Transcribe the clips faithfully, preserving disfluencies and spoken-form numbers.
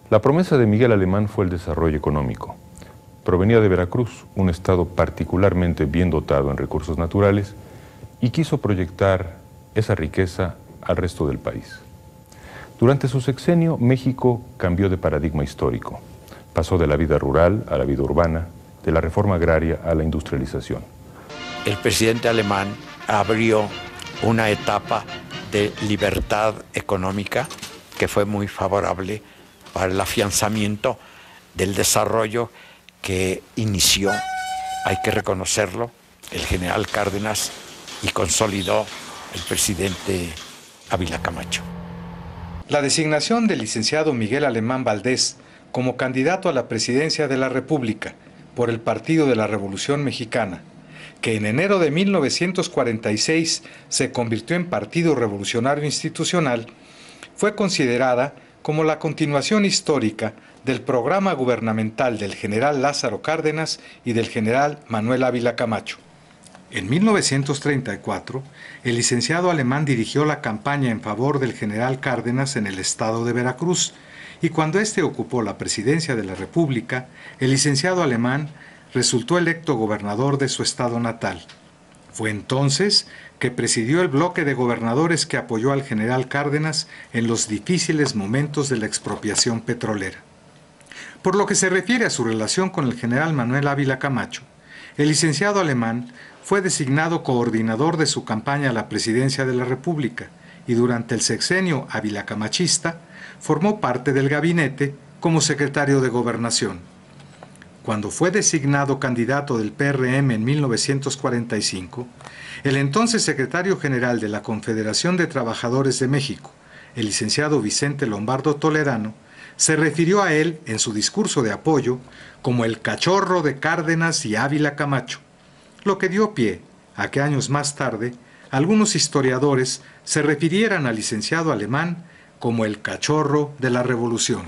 La promesa de Miguel Alemán fue el desarrollo económico. Provenía de Veracruz, un estado particularmente bien dotado en recursos naturales, y quiso proyectar esa riqueza al resto del país. Durante su sexenio, México cambió de paradigma histórico. Pasó de la vida rural a la vida urbana, de la reforma agraria a la industrialización. El presidente alemán abrió una etapa de libertad económica que fue muy favorable para el afianzamiento del desarrollo que inició, hay que reconocerlo, el general Cárdenas y consolidó el presidente Ávila Camacho. La designación del licenciado Miguel Alemán Valdés como candidato a la presidencia de la República por el Partido de la Revolución Mexicana, que en enero de mil novecientos cuarenta y seis se convirtió en Partido Revolucionario Institucional, fue considerada como la continuación histórica del programa gubernamental del general Lázaro Cárdenas y del general Manuel Ávila Camacho. En mil novecientos treinta y cuatro, el licenciado Alemán dirigió la campaña en favor del general Cárdenas en el estado de Veracruz, y cuando éste ocupó la presidencia de la República, el licenciado Alemán resultó electo gobernador de su estado natal. Fue entonces que presidió el bloque de gobernadores que apoyó al general Cárdenas en los difíciles momentos de la expropiación petrolera. Por lo que se refiere a su relación con el general Manuel Ávila Camacho, el licenciado Alemán fue designado coordinador de su campaña a la presidencia de la República y durante el sexenio avilacamachista formó parte del gabinete como secretario de Gobernación. Cuando fue designado candidato del P R M en mil novecientos cuarenta y cinco, el entonces secretario general de la Confederación de Trabajadores de México, el licenciado Vicente Lombardo Toledano, se refirió a él en su discurso de apoyo como el cachorro de Cárdenas y Ávila Camacho, lo que dio pie a que años más tarde algunos historiadores se refirieran al licenciado Alemán como el cachorro de la Revolución.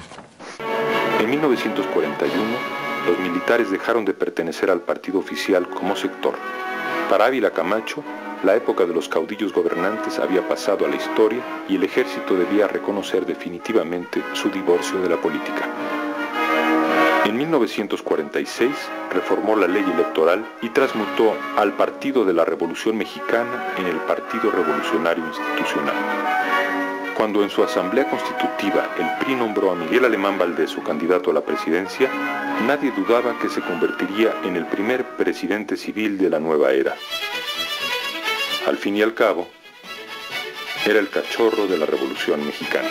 En mil novecientos cuarenta y uno, los militares dejaron de pertenecer al partido oficial como sector. Para Ávila Camacho, la época de los caudillos gobernantes había pasado a la historia y el ejército debía reconocer definitivamente su divorcio de la política. En mil novecientos cuarenta y seis reformó la ley electoral y transmutó al Partido de la Revolución Mexicana en el Partido Revolucionario Institucional. Cuando en su asamblea constitutiva el P R I nombró a Miguel Alemán Valdés su candidato a la presidencia, nadie dudaba que se convertiría en el primer presidente civil de la nueva era. Al fin y al cabo, era el cachorro de la Revolución Mexicana.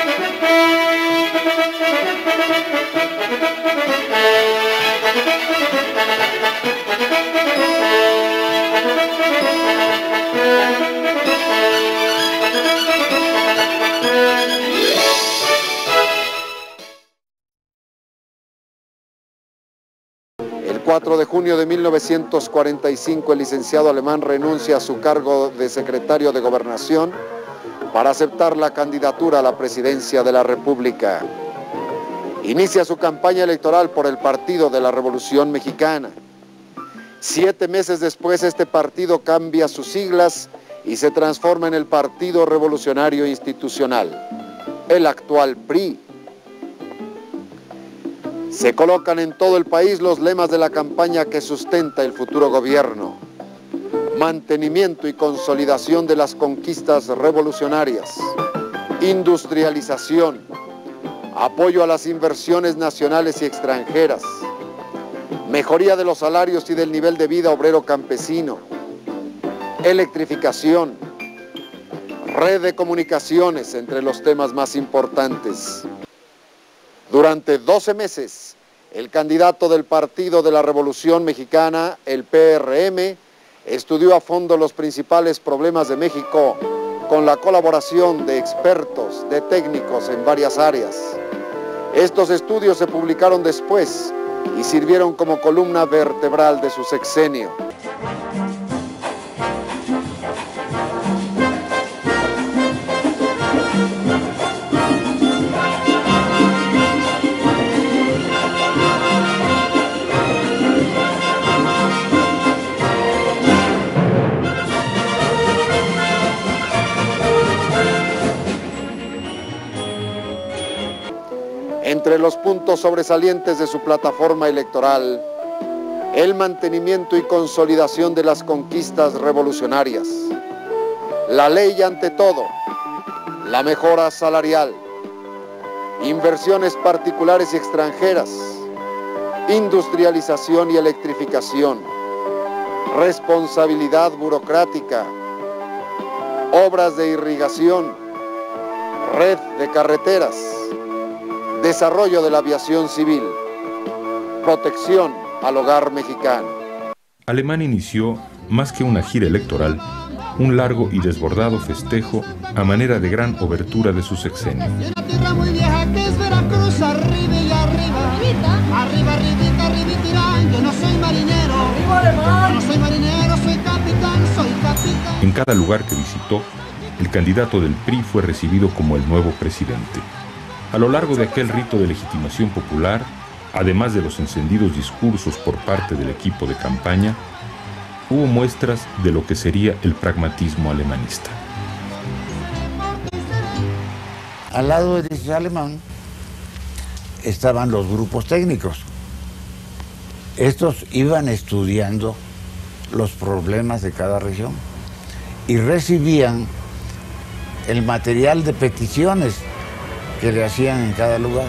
El cuatro de junio de mil novecientos cuarenta y cinco, el licenciado Alemán renuncia a su cargo de secretario de Gobernación para aceptar la candidatura a la presidencia de la República. Inicia su campaña electoral por el Partido de la Revolución Mexicana. Siete meses después, este partido cambia sus siglas y se transforma en el Partido Revolucionario Institucional, el actual P R I. Se colocan en todo el país los lemas de la campaña que sustenta el futuro gobierno: mantenimiento y consolidación de las conquistas revolucionarias, industrialización, apoyo a las inversiones nacionales y extranjeras, mejoría de los salarios y del nivel de vida obrero campesino, electrificación, red de comunicaciones, entre los temas más importantes. Durante doce meses, el candidato del Partido de la Revolución Mexicana, el P R M, estudió a fondo los principales problemas de México con la colaboración de expertos, de técnicos en varias áreas. Estos estudios se publicaron después y sirvieron como columna vertebral de su sexenio. Entre los puntos sobresalientes de su plataforma electoral, el mantenimiento y consolidación de las conquistas revolucionarias, la ley ante todo, la mejora salarial, inversiones particulares y extranjeras, industrialización y electrificación, responsabilidad burocrática, obras de irrigación, red de carreteras, desarrollo de la aviación civil, protección al hogar mexicano. Alemán inició, más que una gira electoral, un largo y desbordado festejo a manera de gran obertura de su sexenio. En cada lugar que visitó, el candidato del P R I fue recibido como el nuevo presidente. A lo largo de aquel rito de legitimación popular, además de los encendidos discursos por parte del equipo de campaña, hubo muestras de lo que sería el pragmatismo alemanista. Al lado de ese alemán estaban los grupos técnicos. Estos iban estudiando los problemas de cada región y recibían el material de peticiones que le hacían en cada lugar.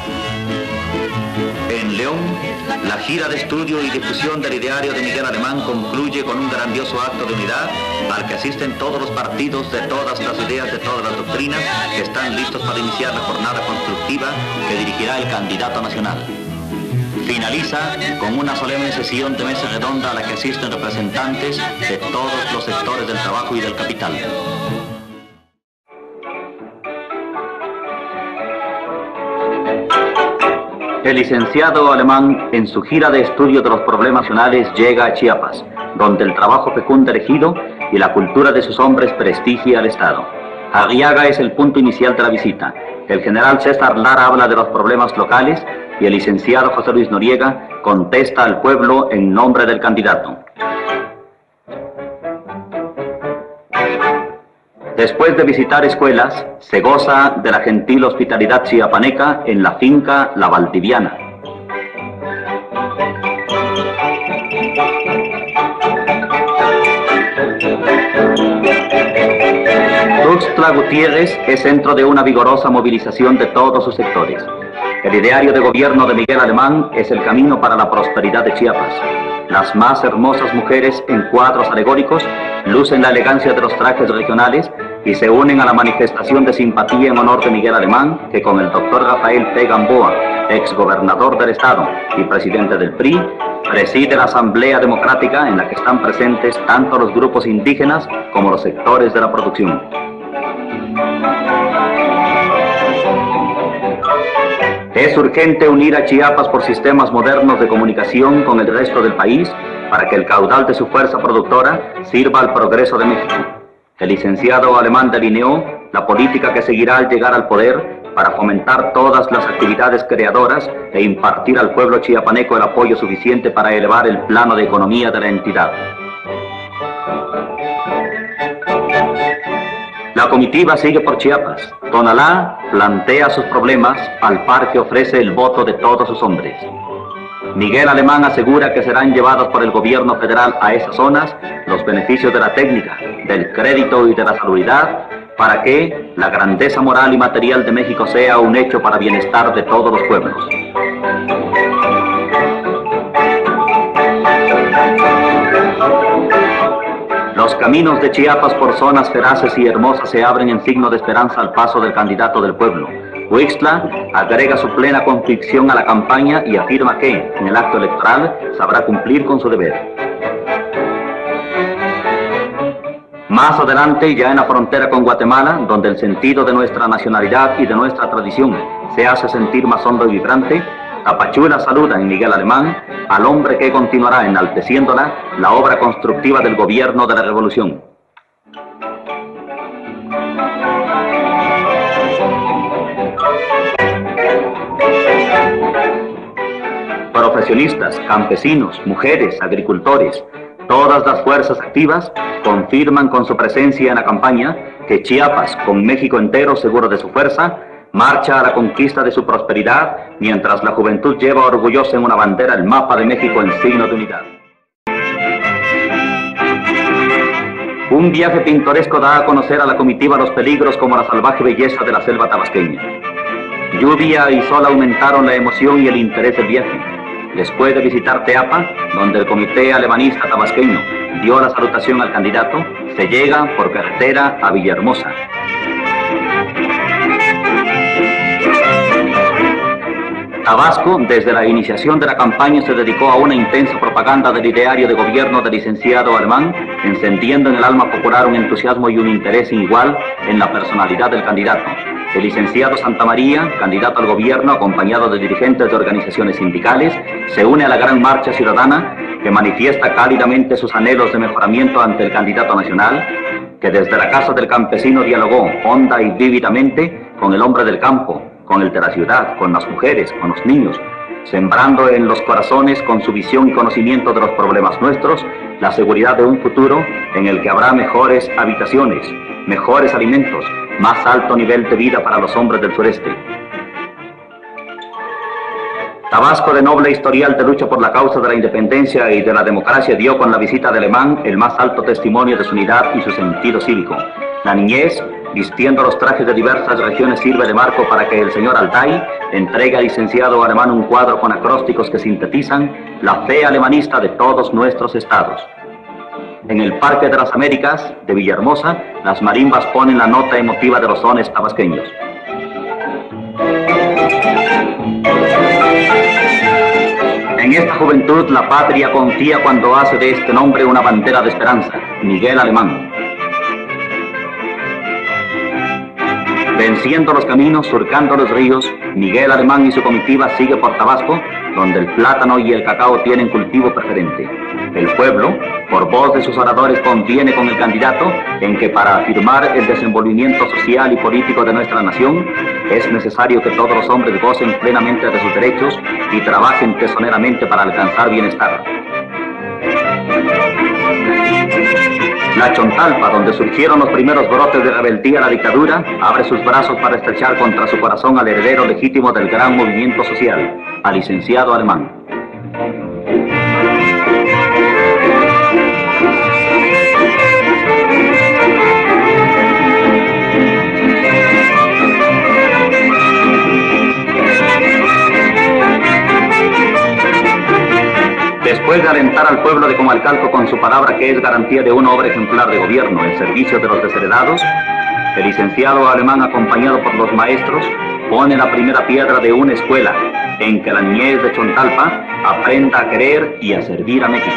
En León, la gira de estudio y difusión del ideario de Miguel Alemán concluye con un grandioso acto de unidad al que asisten todos los partidos de todas las ideas, de todas las doctrinas, que están listos para iniciar la jornada constructiva que dirigirá el candidato nacional. Finaliza con una solemne sesión de mesa redonda a la que asisten representantes de todos los sectores del trabajo y del capital. El licenciado Alemán, en su gira de estudio de los problemas nacionales, llega a Chiapas, donde el trabajo fecunda el ejido y la cultura de sus hombres prestigia al Estado. Arriaga es el punto inicial de la visita. El general César Lara habla de los problemas locales y el licenciado José Luis Noriega contesta al pueblo en nombre del candidato. Después de visitar escuelas, se goza de la gentil hospitalidad chiapaneca en la finca La Valdiviana. Tuxtla Gutiérrez es centro de una vigorosa movilización de todos sus sectores. El ideario de gobierno de Miguel Alemán es el camino para la prosperidad de Chiapas. Las más hermosas mujeres en cuadros alegóricos lucen la elegancia de los trajes regionales y se unen a la manifestación de simpatía en honor de Miguel Alemán, que con el doctor Rafael P. Gamboa, exgobernador del Estado y presidente del P R I, preside la Asamblea Democrática en la que están presentes tanto los grupos indígenas como los sectores de la producción. Es urgente unir a Chiapas por sistemas modernos de comunicación con el resto del país para que el caudal de su fuerza productora sirva al progreso de México. El licenciado Alemán delineó la política que seguirá al llegar al poder para fomentar todas las actividades creadoras e impartir al pueblo chiapaneco el apoyo suficiente para elevar el plano de economía de la entidad. La comitiva sigue por Chiapas. Tonalá plantea sus problemas al par que ofrece el voto de todos sus hombres. Miguel Alemán asegura que serán llevados por el gobierno federal a esas zonas los beneficios de la técnica, del crédito y de la salubridad, para que la grandeza moral y material de México sea un hecho para bienestar de todos los pueblos. Los caminos de Chiapas por zonas feraces y hermosas se abren en signo de esperanza al paso del candidato del pueblo. Huixtla agrega su plena convicción a la campaña y afirma que, en el acto electoral, sabrá cumplir con su deber. Más adelante, ya en la frontera con Guatemala, donde el sentido de nuestra nacionalidad y de nuestra tradición se hace sentir más hondo y vibrante, Tapachula saluda en Miguel Alemán al hombre que continuará enalteciéndola la obra constructiva del gobierno de la revolución. Profesionistas, campesinos, mujeres, agricultores, todas las fuerzas activas confirman con su presencia en la campaña que Chiapas, con México entero seguro de su fuerza, marcha a la conquista de su prosperidad, mientras la juventud lleva orgullosa en una bandera el mapa de México en signo de unidad. Un viaje pintoresco da a conocer a la comitiva los peligros como la salvaje belleza de la selva tabasqueña. Lluvia y sol aumentaron la emoción y el interés del viaje. Después de visitar Teapa, donde el comité alemanista tabasqueño dio la salutación al candidato, se llega por carretera a Villahermosa. Tabasco, desde la iniciación de la campaña, se dedicó a una intensa propaganda del ideario de gobierno del licenciado Alemán, encendiendo en el alma popular un entusiasmo y un interés sin igual en la personalidad del candidato. El licenciado Santamaría, candidato al gobierno, acompañado de dirigentes de organizaciones sindicales, se une a la gran marcha ciudadana que manifiesta cálidamente sus anhelos de mejoramiento ante el candidato nacional, que desde la Casa del Campesino dialogó honda y vívidamente con el hombre del campo, con el de la ciudad, con las mujeres, con los niños, sembrando en los corazones con su visión y conocimiento de los problemas nuestros, la seguridad de un futuro en el que habrá mejores habitaciones, mejores alimentos, más alto nivel de vida para los hombres del sureste. Tabasco, de noble historial de lucha por la causa de la independencia y de la democracia, dio con la visita de Alemán el más alto testimonio de su unidad y su sentido cívico. La niñez, vistiendo los trajes de diversas regiones, sirve de marco para que el señor Altay entregue al licenciado Alemán un cuadro con acrósticos que sintetizan la fe alemanista de todos nuestros estados. En el Parque de las Américas de Villahermosa, las marimbas ponen la nota emotiva de los sones tabasqueños. En esta juventud la patria confía cuando hace de este nombre una bandera de esperanza, Miguel Alemán. Venciendo los caminos, surcando los ríos, Miguel Alemán y su comitiva sigue por Tabasco, donde el plátano y el cacao tienen cultivo preferente. El pueblo, por voz de sus oradores, conviene con el candidato en que para afirmar el desenvolvimiento social y político de nuestra nación, es necesario que todos los hombres gocen plenamente de sus derechos y trabajen tesoneramente para alcanzar bienestar. La Chontalpa, donde surgieron los primeros brotes de rebeldía a la dictadura, abre sus brazos para estrechar contra su corazón al heredero legítimo del gran movimiento social, al licenciado Alemán. Después de alentar al pueblo de Comalcalco con su palabra que es garantía de una obra ejemplar de gobierno en servicio de los desheredados, el licenciado Alemán, acompañado por los maestros, pone la primera piedra de una escuela en que la niñez de Chontalpa aprenda a querer y a servir a México.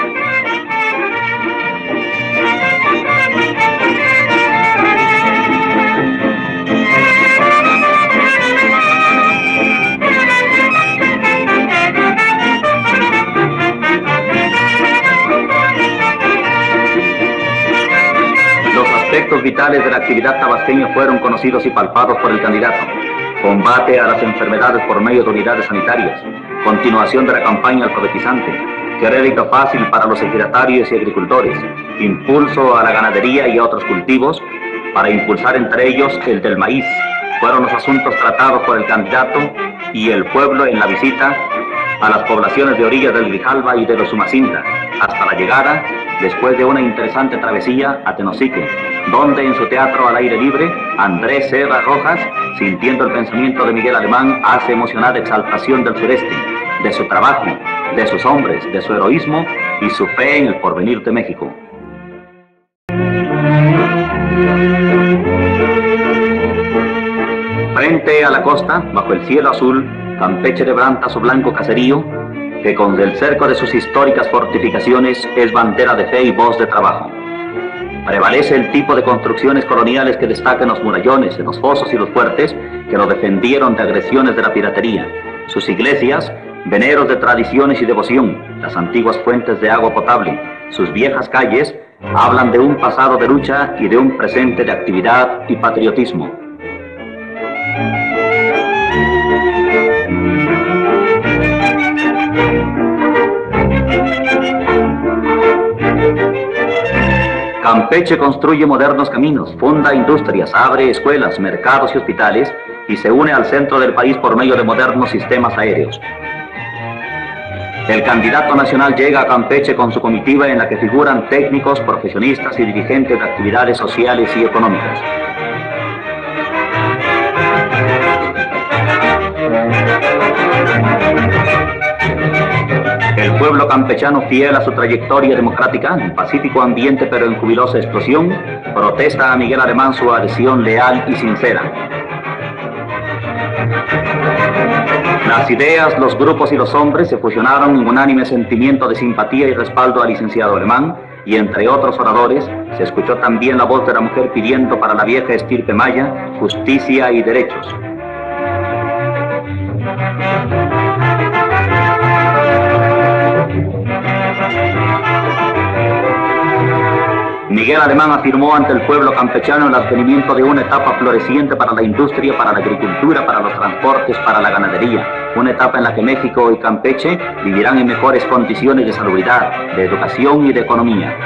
Aspectos vitales de la actividad tabasqueña fueron conocidos y palpados por el candidato. Combate a las enfermedades por medio de unidades sanitarias, continuación de la campaña alfabetizante, crédito fácil para los ejidatarios y agricultores, impulso a la ganadería y a otros cultivos, para impulsar entre ellos el del maíz, fueron los asuntos tratados por el candidato y el pueblo en la visita a las poblaciones de orillas del Grijalva y de los Umacinta, hasta la llegada, después de una interesante travesía, a Tenosique, donde en su teatro al aire libre, Andrés Serra Rojas, sintiendo el pensamiento de Miguel Alemán, hace emocionada exaltación del sureste, de su trabajo, de sus hombres, de su heroísmo y su fe en el porvenir de México. Frente a la costa, bajo el cielo azul, Campeche levanta su blanco caserío, que con el cerco de sus históricas fortificaciones es bandera de fe y voz de trabajo. Prevalece el tipo de construcciones coloniales que destacan los murallones, en los fosos y los fuertes que lo defendieron de agresiones de la piratería. Sus iglesias, veneros de tradiciones y devoción, las antiguas fuentes de agua potable, sus viejas calles, hablan de un pasado de lucha y de un presente de actividad y patriotismo. Campeche construye modernos caminos, funda industrias, abre escuelas, mercados y hospitales y se une al centro del país por medio de modernos sistemas aéreos. El candidato nacional llega a Campeche con su comitiva en la que figuran técnicos, profesionistas y dirigentes de actividades sociales y económicas. El pueblo campechano, fiel a su trayectoria democrática, en pacífico ambiente pero en jubilosa explosión, protesta a Miguel Alemán su adhesión leal y sincera. Las ideas, los grupos y los hombres se fusionaron en unánime sentimiento de simpatía y respaldo al licenciado Alemán, y entre otros oradores se escuchó también la voz de la mujer pidiendo para la vieja estirpe maya justicia y derechos. Miguel Alemán afirmó ante el pueblo campechano el advenimiento de una etapa floreciente para la industria, para la agricultura, para los transportes, para la ganadería. Una etapa en la que México y Campeche vivirán en mejores condiciones de salubridad, de educación y de economía.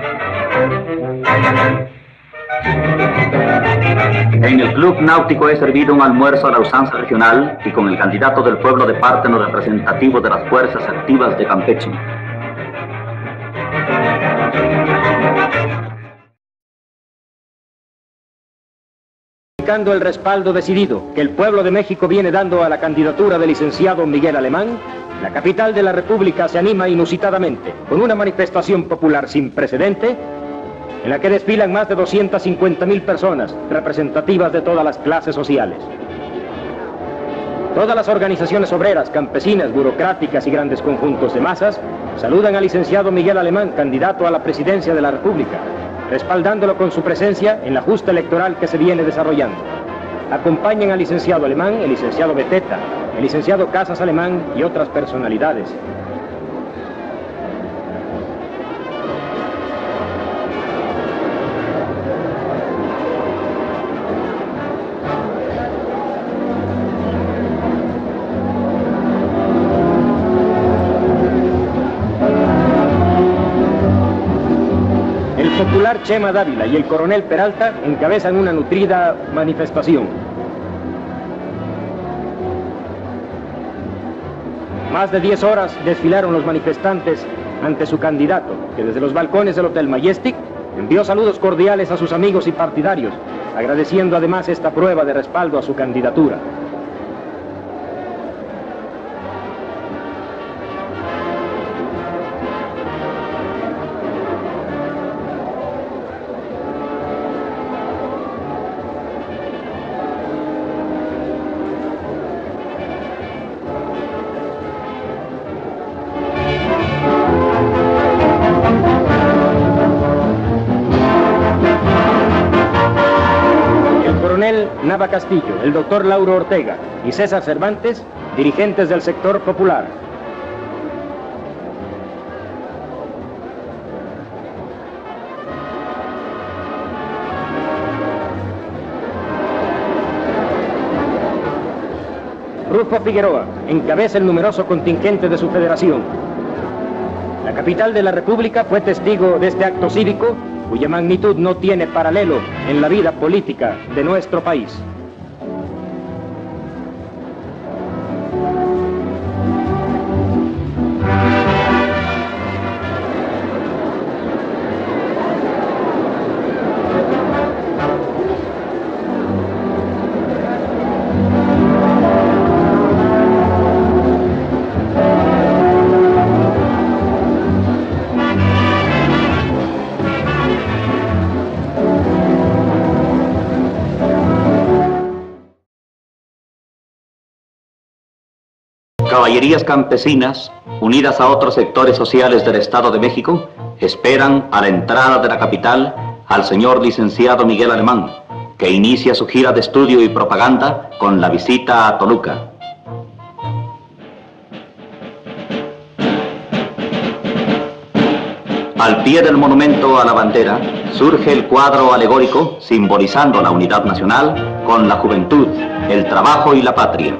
En el Club Náutico he servido un almuerzo a la usanza regional y con el candidato del pueblo de parte no representativo de las fuerzas activas de Campeche. El respaldo decidido que el pueblo de México viene dando a la candidatura del licenciado Miguel Alemán, la capital de la República se anima inusitadamente con una manifestación popular sin precedente en la que desfilan más de doscientas cincuenta mil personas representativas de todas las clases sociales. Todas las organizaciones obreras, campesinas, burocráticas y grandes conjuntos de masas saludan al licenciado Miguel Alemán, candidato a la presidencia de la República, respaldándolo con su presencia en la justa electoral que se viene desarrollando. Acompañan al licenciado Alemán, el licenciado Beteta, el licenciado Casas Alemán y otras personalidades. Chema Dávila y el coronel Peralta encabezan una nutrida manifestación. Más de diez horas desfilaron los manifestantes ante su candidato, que desde los balcones del Hotel Majestic envió saludos cordiales a sus amigos y partidarios, agradeciendo además esta prueba de respaldo a su candidatura. Nava Castillo, el doctor Lauro Ortega y César Cervantes, dirigentes del sector popular. Rufo Figueroa encabeza el numeroso contingente de su federación. La capital de la República fue testigo de este acto cívico cuya magnitud no tiene paralelo en la vida política de nuestro país. Caballerías campesinas, unidas a otros sectores sociales del Estado de México, esperan a la entrada de la capital al señor licenciado Miguel Alemán, que inicia su gira de estudio y propaganda con la visita a Toluca. Al pie del monumento a la bandera surge el cuadro alegórico simbolizando la unidad nacional con la juventud, el trabajo y la patria.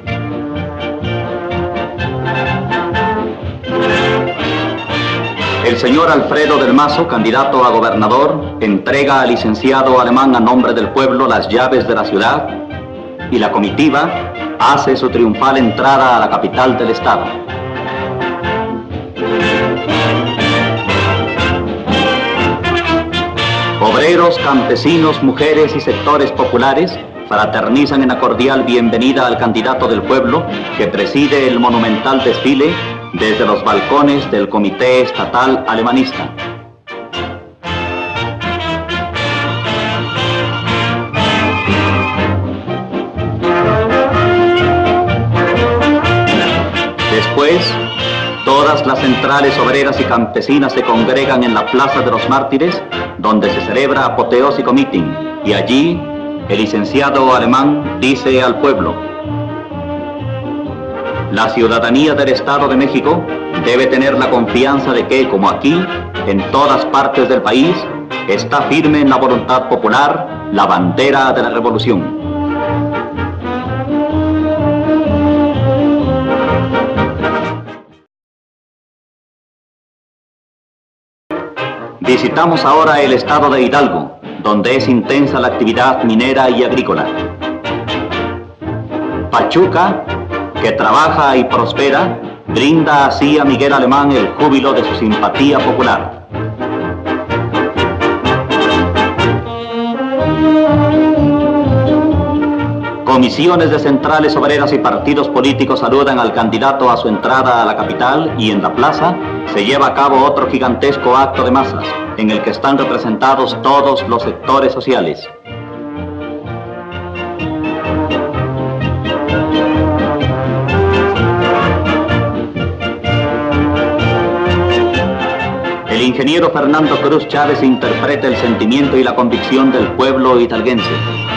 El El señor Alfredo del Mazo, candidato a gobernador, entrega al licenciado Alemán a nombre del pueblo las llaves de la ciudad y la comitiva hace su triunfal entrada a la capital del estado. Obreros, campesinos, mujeres y sectores populares fraternizan en la cordial bienvenida al candidato del pueblo que preside el monumental desfile desde los balcones del Comité Estatal Alemanista. Después, todas las centrales obreras y campesinas se congregan en la Plaza de los Mártires, donde se celebra apoteósico meeting, y allí el licenciado Alemán dice al pueblo: la ciudadanía del Estado de México debe tener la confianza de que, como aquí, en todas partes del país, está firme en la voluntad popular la bandera de la revolución. Visitamos ahora el estado de Hidalgo, donde es intensa la actividad minera y agrícola. Pachuca, que trabaja y prospera, brinda así a Miguel Alemán el júbilo de su simpatía popular. Comisiones de centrales obreras y partidos políticos saludan al candidato a su entrada a la capital y en la plaza se lleva a cabo otro gigantesco acto de masas, en el que están representados todos los sectores sociales. El ingeniero Fernando Cruz Chávez interpreta el sentimiento y la convicción del pueblo hidalguense.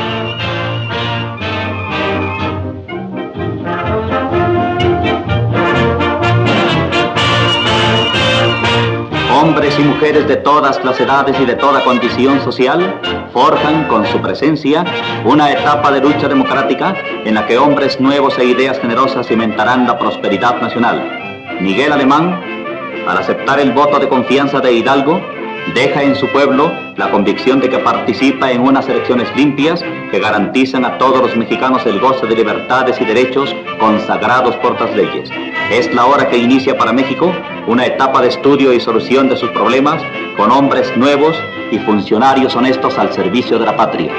Hombres y mujeres de todas las edades y de toda condición social forjan con su presencia una etapa de lucha democrática en la que hombres nuevos e ideas generosas cimentarán la prosperidad nacional. Miguel Alemán, al aceptar el voto de confianza de Hidalgo, deja en su pueblo la convicción de que participa en unas elecciones limpias que garantizan a todos los mexicanos el goce de libertades y derechos consagrados por las leyes. Es la hora que inicia para México una etapa de estudio y solución de sus problemas con hombres nuevos y funcionarios honestos al servicio de la patria.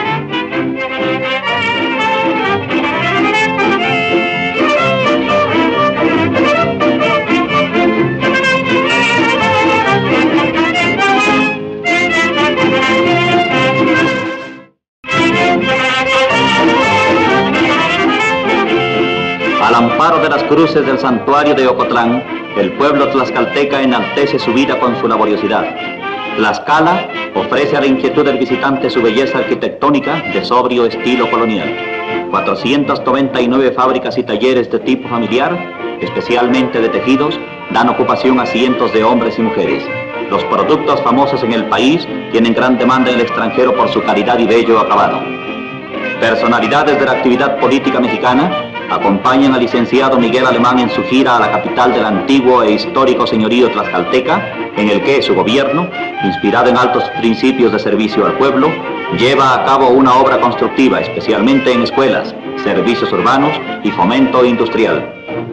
Al amparo de las cruces del santuario de Ocotlán, el pueblo tlaxcalteca enaltece su vida con su laboriosidad. Tlaxcala ofrece a la inquietud del visitante su belleza arquitectónica de sobrio estilo colonial. cuatrocientas noventa y nueve fábricas y talleres de tipo familiar, especialmente de tejidos, dan ocupación a cientos de hombres y mujeres. Los productos famosos en el país tienen gran demanda en el extranjero por su calidad y bello acabado. Personalidades de la actividad política mexicana acompañan al licenciado Miguel Alemán en su gira a la capital del antiguo e histórico señorío tlaxcalteca, en el que su gobierno, inspirado en altos principios de servicio al pueblo, lleva a cabo una obra constructiva, especialmente en escuelas, servicios urbanos y fomento industrial.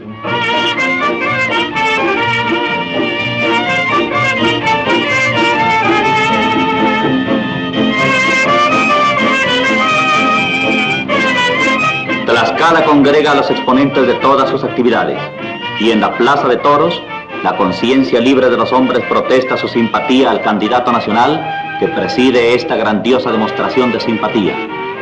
Tlaxcala congrega a los exponentes de todas sus actividades, y en la Plaza de Toros, la conciencia libre de los hombres protesta su simpatía al candidato nacional que preside esta grandiosa demostración de simpatía.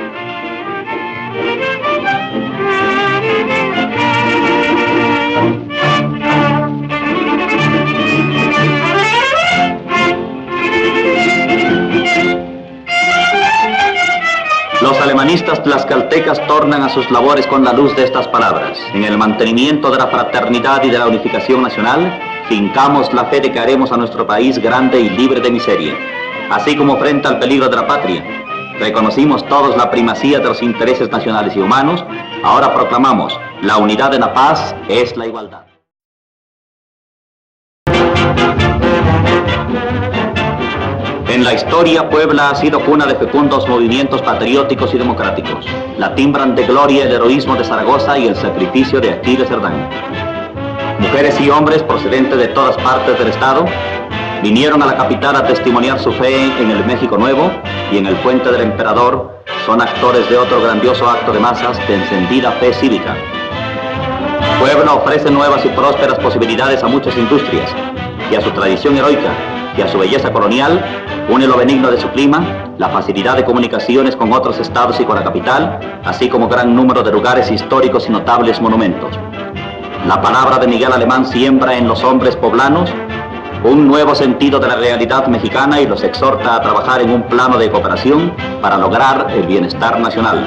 Los alemanistas tlaxcaltecas tornan a sus labores con la luz de estas palabras. En el mantenimiento de la fraternidad y de la unificación nacional, fincamos la fe de que haremos a nuestro país grande y libre de miseria. Así como frente al peligro de la patria, reconocimos todos la primacía de los intereses nacionales y humanos, ahora proclamamos, la unidad en la paz es la igualdad. En la historia, Puebla ha sido cuna de fecundos movimientos patrióticos y democráticos. La timbran de gloria el heroísmo de Zaragoza y el sacrificio de Aquiles Cerdán. Mujeres y hombres procedentes de todas partes del Estado vinieron a la capital a testimoniar su fe en el México Nuevo y en el Puente del Emperador son actores de otro grandioso acto de masas de encendida fe cívica. Puebla ofrece nuevas y prósperas posibilidades a muchas industrias y a su tradición heroica y a su belleza colonial une lo benigno de su clima, la facilidad de comunicaciones con otros estados y con la capital, así como gran número de lugares históricos y notables monumentos. La palabra de Miguel Alemán siembra en los hombres poblanos un nuevo sentido de la realidad mexicana y los exhorta a trabajar en un plano de cooperación para lograr el bienestar nacional.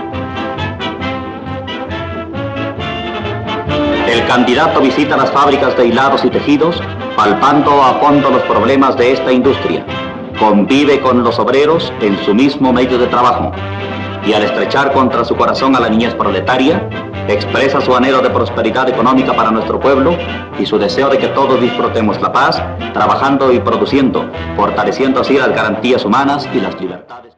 El candidato visita las fábricas de hilados y tejidos, palpando a fondo los problemas de esta industria. Convive con los obreros en su mismo medio de trabajo y al estrechar contra su corazón a la niñez proletaria, expresa su anhelo de prosperidad económica para nuestro pueblo y su deseo de que todos disfrutemos la paz, trabajando y produciendo, fortaleciendo así las garantías humanas y las libertades.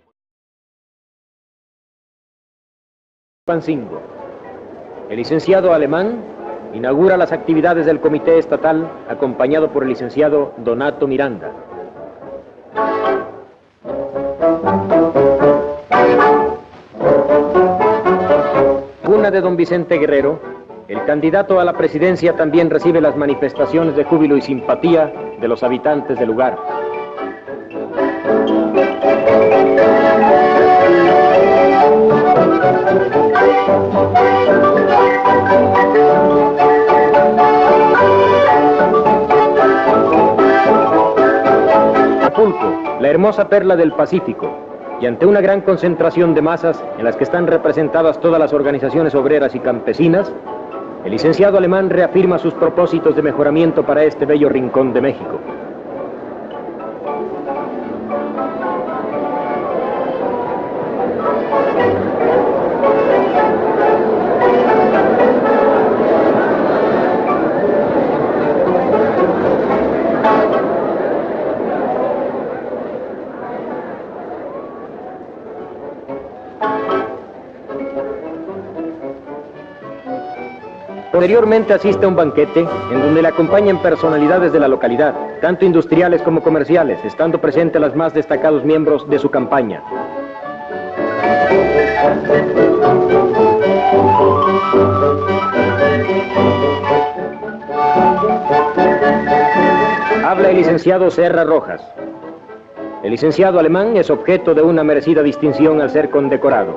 Pancingo. El licenciado Alemán inaugura las actividades del Comité Estatal acompañado por el licenciado Donato Miranda. Cuna de don Vicente Guerrero, el candidato a la presidencia también recibe las manifestaciones de júbilo y simpatía de los habitantes del lugar. Acapulco, la hermosa perla del Pacífico, y ante una gran concentración de masas en las que están representadas todas las organizaciones obreras y campesinas, el licenciado Alemán reafirma sus propósitos de mejoramiento para este bello rincón de México. Posteriormente asiste a un banquete en donde le acompañan personalidades de la localidad, tanto industriales como comerciales, estando presentes los más destacados miembros de su campaña. Habla el licenciado Serra Rojas. El licenciado Alemán es objeto de una merecida distinción al ser condecorado.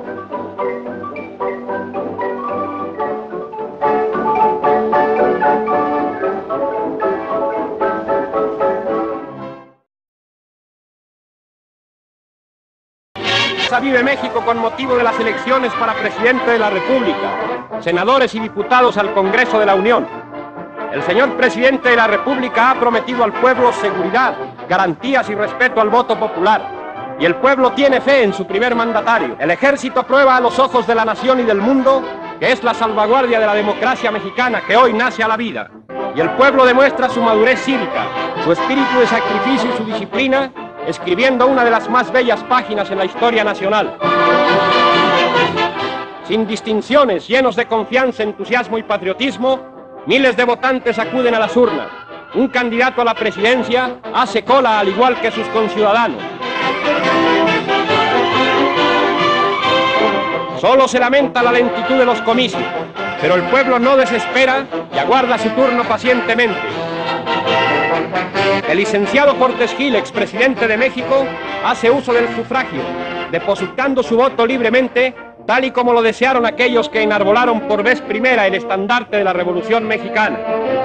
Vive México con motivo de las elecciones para presidente de la República, senadores y diputados al Congreso de la Unión. El señor presidente de la República ha prometido al pueblo seguridad, garantías y respeto al voto popular. Y el pueblo tiene fe en su primer mandatario. El ejército prueba a los ojos de la nación y del mundo que es la salvaguardia de la democracia mexicana que hoy nace a la vida. Y el pueblo demuestra su madurez cívica, su espíritu de sacrificio y su disciplina, escribiendo una de las más bellas páginas en la historia nacional. Sin distinciones, llenos de confianza, entusiasmo y patriotismo, miles de votantes acuden a las urnas. Un candidato a la presidencia hace cola al igual que sus conciudadanos. Solo se lamenta la lentitud de los comicios, pero el pueblo no desespera y aguarda su turno pacientemente. El licenciado Portes Gil, expresidente de México, hace uso del sufragio, depositando su voto libremente, tal y como lo desearon aquellos que enarbolaron por vez primera el estandarte de la Revolución Mexicana.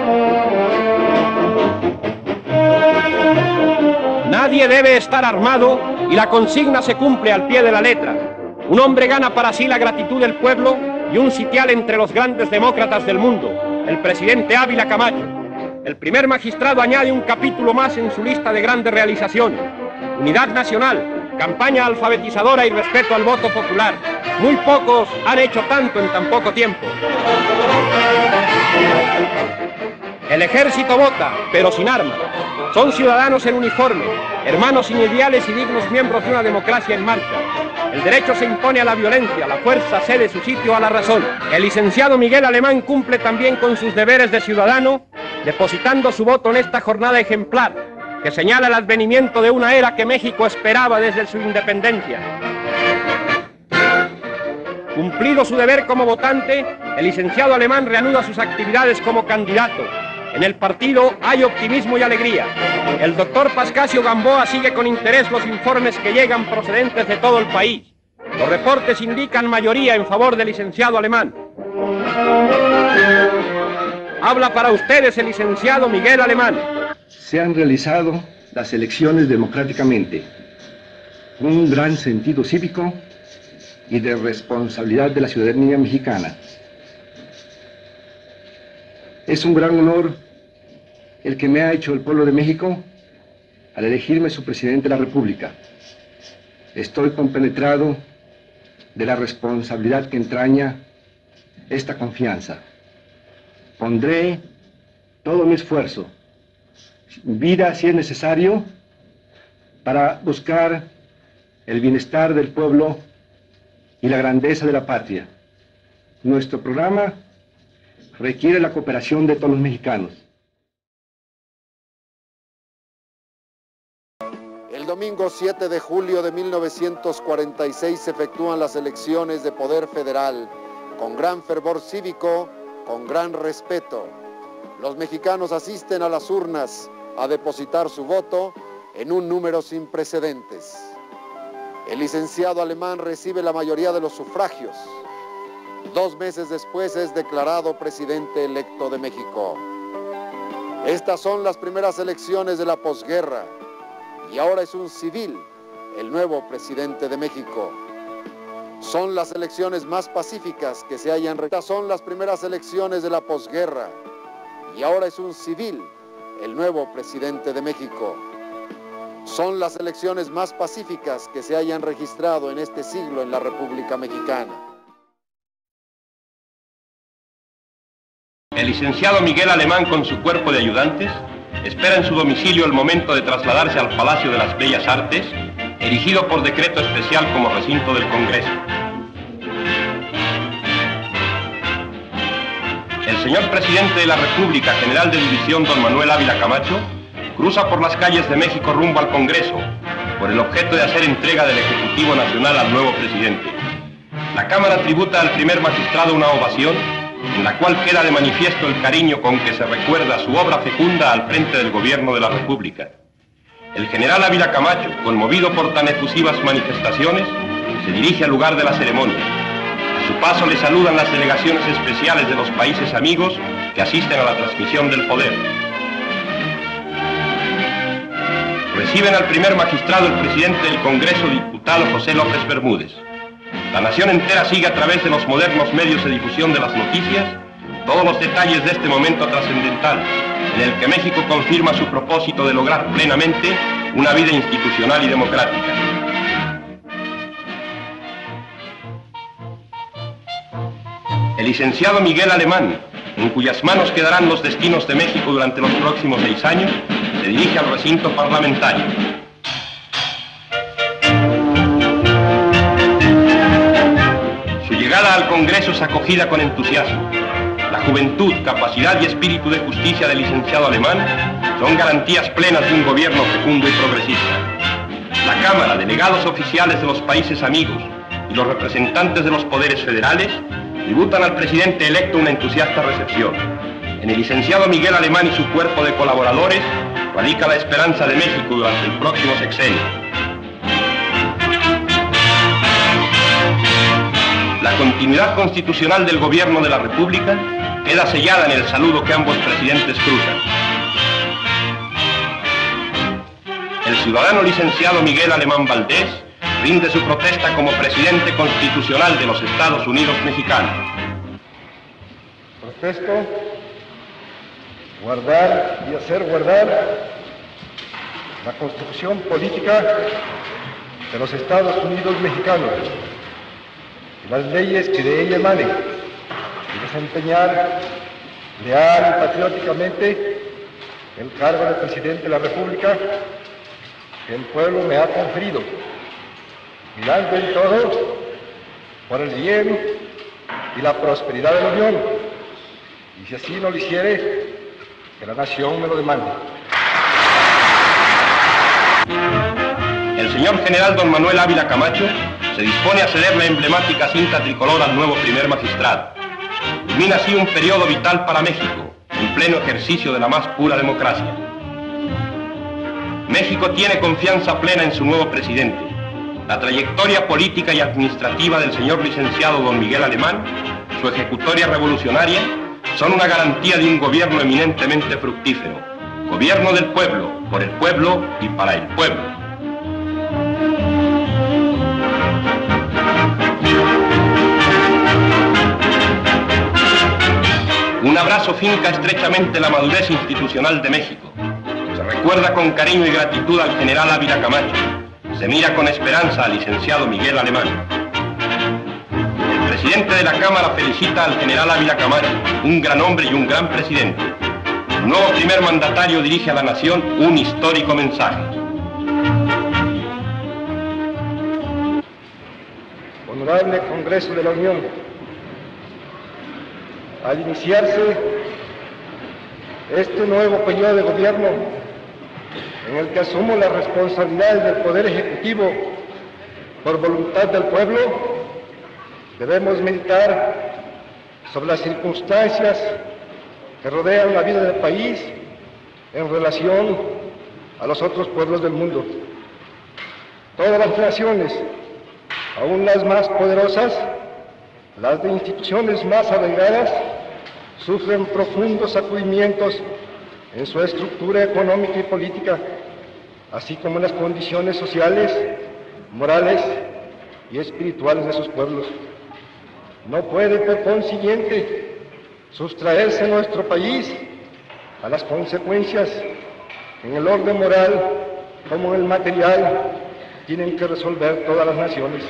Nadie debe estar armado y la consigna se cumple al pie de la letra. Un hombre gana para sí la gratitud del pueblo y un sitial entre los grandes demócratas del mundo, el presidente Ávila Camacho. El primer magistrado añade un capítulo más en su lista de grandes realizaciones. Unidad nacional, campaña alfabetizadora y respeto al voto popular. Muy pocos han hecho tanto en tan poco tiempo. El ejército vota, pero sin armas. Son ciudadanos en uniforme, hermanos sin ideales y dignos miembros de una democracia en marcha. El derecho se impone a la violencia, la fuerza cede su sitio a la razón. El licenciado Miguel Alemán cumple también con sus deberes de ciudadano, depositando su voto en esta jornada ejemplar, que señala el advenimiento de una era que México esperaba desde su independencia. Cumplido su deber como votante, el licenciado Alemán reanuda sus actividades como candidato. En el partido hay optimismo y alegría. El doctor Pascasio Gamboa sigue con interés los informes que llegan procedentes de todo el país. Los reportes indican mayoría en favor del licenciado Alemán. Habla para ustedes el licenciado Miguel Alemán. Se han realizado las elecciones democráticamente, con un gran sentido cívico y de responsabilidad de la ciudadanía mexicana. Es un gran honor el que me ha hecho el pueblo de México al elegirme su presidente de la República. Estoy compenetrado de la responsabilidad que entraña esta confianza. Pondré todo mi esfuerzo, vida si es necesario, para buscar el bienestar del pueblo y la grandeza de la patria. Nuestro programa requiere la cooperación de todos los mexicanos. El domingo siete de julio de mil novecientos cuarenta y seis se efectúan las elecciones de poder federal, con gran fervor cívico, con gran respeto. Los mexicanos asisten a las urnas a depositar su voto en un número sin precedentes. El licenciado Alemán recibe la mayoría de los sufragios. Dos meses después es declarado presidente electo de México. Estas son las primeras elecciones de la posguerra y ahora es un civil el nuevo presidente de México. Son las elecciones más pacíficas que se hayan realizado. Estas son las primeras elecciones de la posguerra y ahora es un civil el nuevo presidente de México. Son las elecciones más pacíficas que se hayan registrado en este siglo en la República Mexicana. El licenciado Miguel Alemán con su cuerpo de ayudantes espera en su domicilio el momento de trasladarse al Palacio de las Bellas Artes, erigido por decreto especial como recinto del Congreso. El señor presidente de la República, general de división don Manuel Ávila Camacho, cruza por las calles de México rumbo al Congreso, por el objeto de hacer entrega del Ejecutivo Nacional al nuevo presidente. La Cámara tributa al primer magistrado una ovación, en la cual queda de manifiesto el cariño con que se recuerda su obra fecunda al frente del gobierno de la República. El general Ávila Camacho, conmovido por tan efusivas manifestaciones, se dirige al lugar de la ceremonia. A su paso le saludan las delegaciones especiales de los países amigos que asisten a la transmisión del poder. Reciben al primer magistrado el presidente del Congreso, diputado José López Bermúdez. La nación entera sigue a través de los modernos medios de difusión de las noticias todos los detalles de este momento trascendental, en el que México confirma su propósito de lograr plenamente una vida institucional y democrática. El licenciado Miguel Alemán, en cuyas manos quedarán los destinos de México durante los próximos seis años, se dirige al recinto parlamentario. Su llegada al Congreso es acogida con entusiasmo. La juventud, capacidad y espíritu de justicia del licenciado Alemán son garantías plenas de un gobierno fecundo y progresista. La Cámara, delegados oficiales de los países amigos y los representantes de los poderes federales tributan al presidente electo una entusiasta recepción. En el licenciado Miguel Alemán y su cuerpo de colaboradores radica la esperanza de México durante el próximo sexenio. La continuidad constitucional del gobierno de la República queda sellada en el saludo que ambos presidentes cruzan. El ciudadano licenciado Miguel Alemán Valdés rinde su protesta como presidente constitucional de los Estados Unidos mexicanos. Protesto guardar y hacer guardar la Constitución política de los Estados Unidos mexicanos y las leyes que de ella emanen, y desempeñar leal y patrióticamente el cargo de presidente de la República que el pueblo me ha conferido, mirando en todo por el bien y la prosperidad de la Unión, y si así no lo hiciere, que la nación me lo demande. El señor general don Manuel Ávila Camacho se dispone a ceder la emblemática cinta tricolor al nuevo primer magistrado. Culmina así un periodo vital para México, en pleno ejercicio de la más pura democracia. México tiene confianza plena en su nuevo presidente. La trayectoria política y administrativa del señor licenciado don Miguel Alemán, su ejecutoria revolucionaria, son una garantía de un gobierno eminentemente fructífero. Gobierno del pueblo, por el pueblo y para el pueblo. Un abrazo finca estrechamente la madurez institucional de México. Se recuerda con cariño y gratitud al general Ávila Camacho. Se mira con esperanza al licenciado Miguel Alemán. El presidente de la Cámara felicita al general Ávila Camacho, un gran hombre y un gran presidente. El nuevo primer mandatario dirige a la nación un histórico mensaje. Honorable Congreso de la Unión, al iniciarse este nuevo periodo de gobierno en el que asumo las responsabilidades del Poder Ejecutivo por voluntad del pueblo, debemos meditar sobre las circunstancias que rodean la vida del país en relación a los otros pueblos del mundo. Todas las naciones, aún las más poderosas, las de instituciones más arraigadas, sufren profundos sacudimientos en su estructura económica y política, así como en las condiciones sociales, morales y espirituales de sus pueblos. No puede, por consiguiente, sustraerse nuestro país a las consecuencias en el orden moral como en el material tienen que resolver todas las naciones.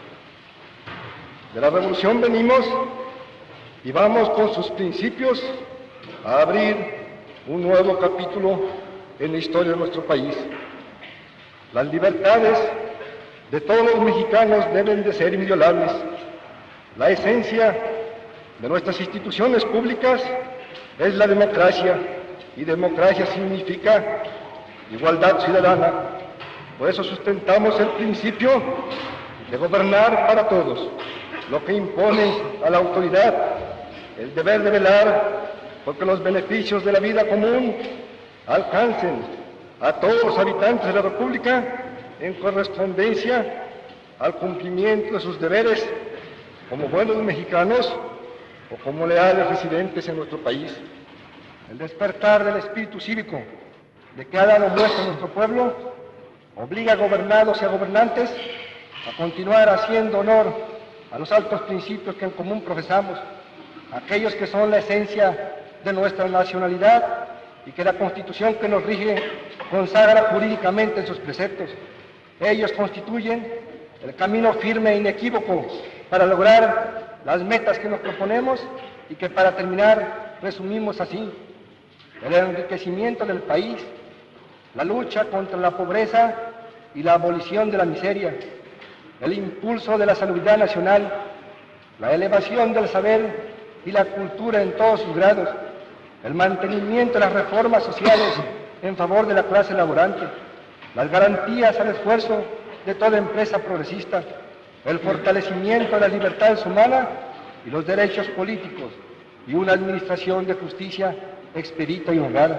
De la revolución venimos y vamos con sus principios a abrir un nuevo capítulo en la historia de nuestro país. Las libertades de todos los mexicanos deben de ser inviolables. La esencia de nuestras instituciones públicas es la democracia, y democracia significa igualdad ciudadana. Por eso sustentamos el principio de gobernar para todos, lo que impone a la autoridad el deber de velar porque los beneficios de la vida común alcancen a todos los habitantes de la República en correspondencia al cumplimiento de sus deberes como buenos mexicanos o como leales residentes en nuestro país. El despertar del espíritu cívico de que ha dado muestra nuestro pueblo obliga a gobernados y a gobernantes a continuar haciendo honor a los altos principios que en común profesamos, aquellos que son la esencia de nuestra nacionalidad y que la Constitución que nos rige consagra jurídicamente en sus preceptos. Ellos constituyen el camino firme e inequívoco para lograr las metas que nos proponemos y que, para terminar, resumimos así: el enriquecimiento del país, la lucha contra la pobreza y la abolición de la miseria, el impulso de la salubridad nacional, la elevación del saber y la cultura en todos sus grados, el mantenimiento de las reformas sociales en favor de la clase laborante, las garantías al esfuerzo de toda empresa progresista, el fortalecimiento de las libertades humanas y los derechos políticos, y una administración de justicia expedita y honrada.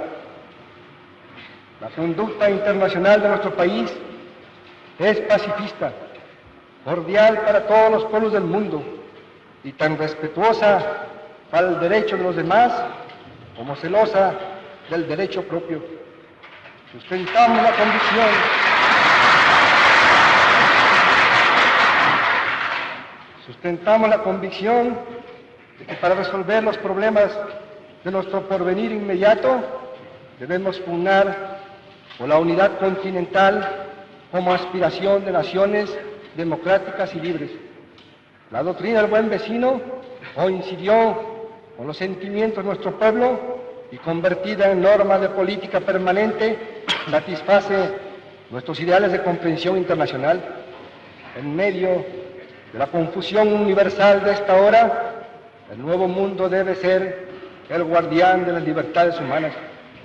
La conducta internacional de nuestro país es pacifista, cordial para todos los pueblos del mundo y tan respetuosa para el derecho de los demás como celosa del derecho propio. Sustentamos la convicción sustentamos la convicción de que para resolver los problemas de nuestro porvenir inmediato debemos pugnar por la unidad continental como aspiración de naciones democráticas y libres. La doctrina del buen vecino coincidió con los sentimientos de nuestro pueblo y convertida en norma de política permanente, satisface nuestros ideales de comprensión internacional. En medio de la confusión universal de esta hora, el nuevo mundo debe ser el guardián de las libertades humanas.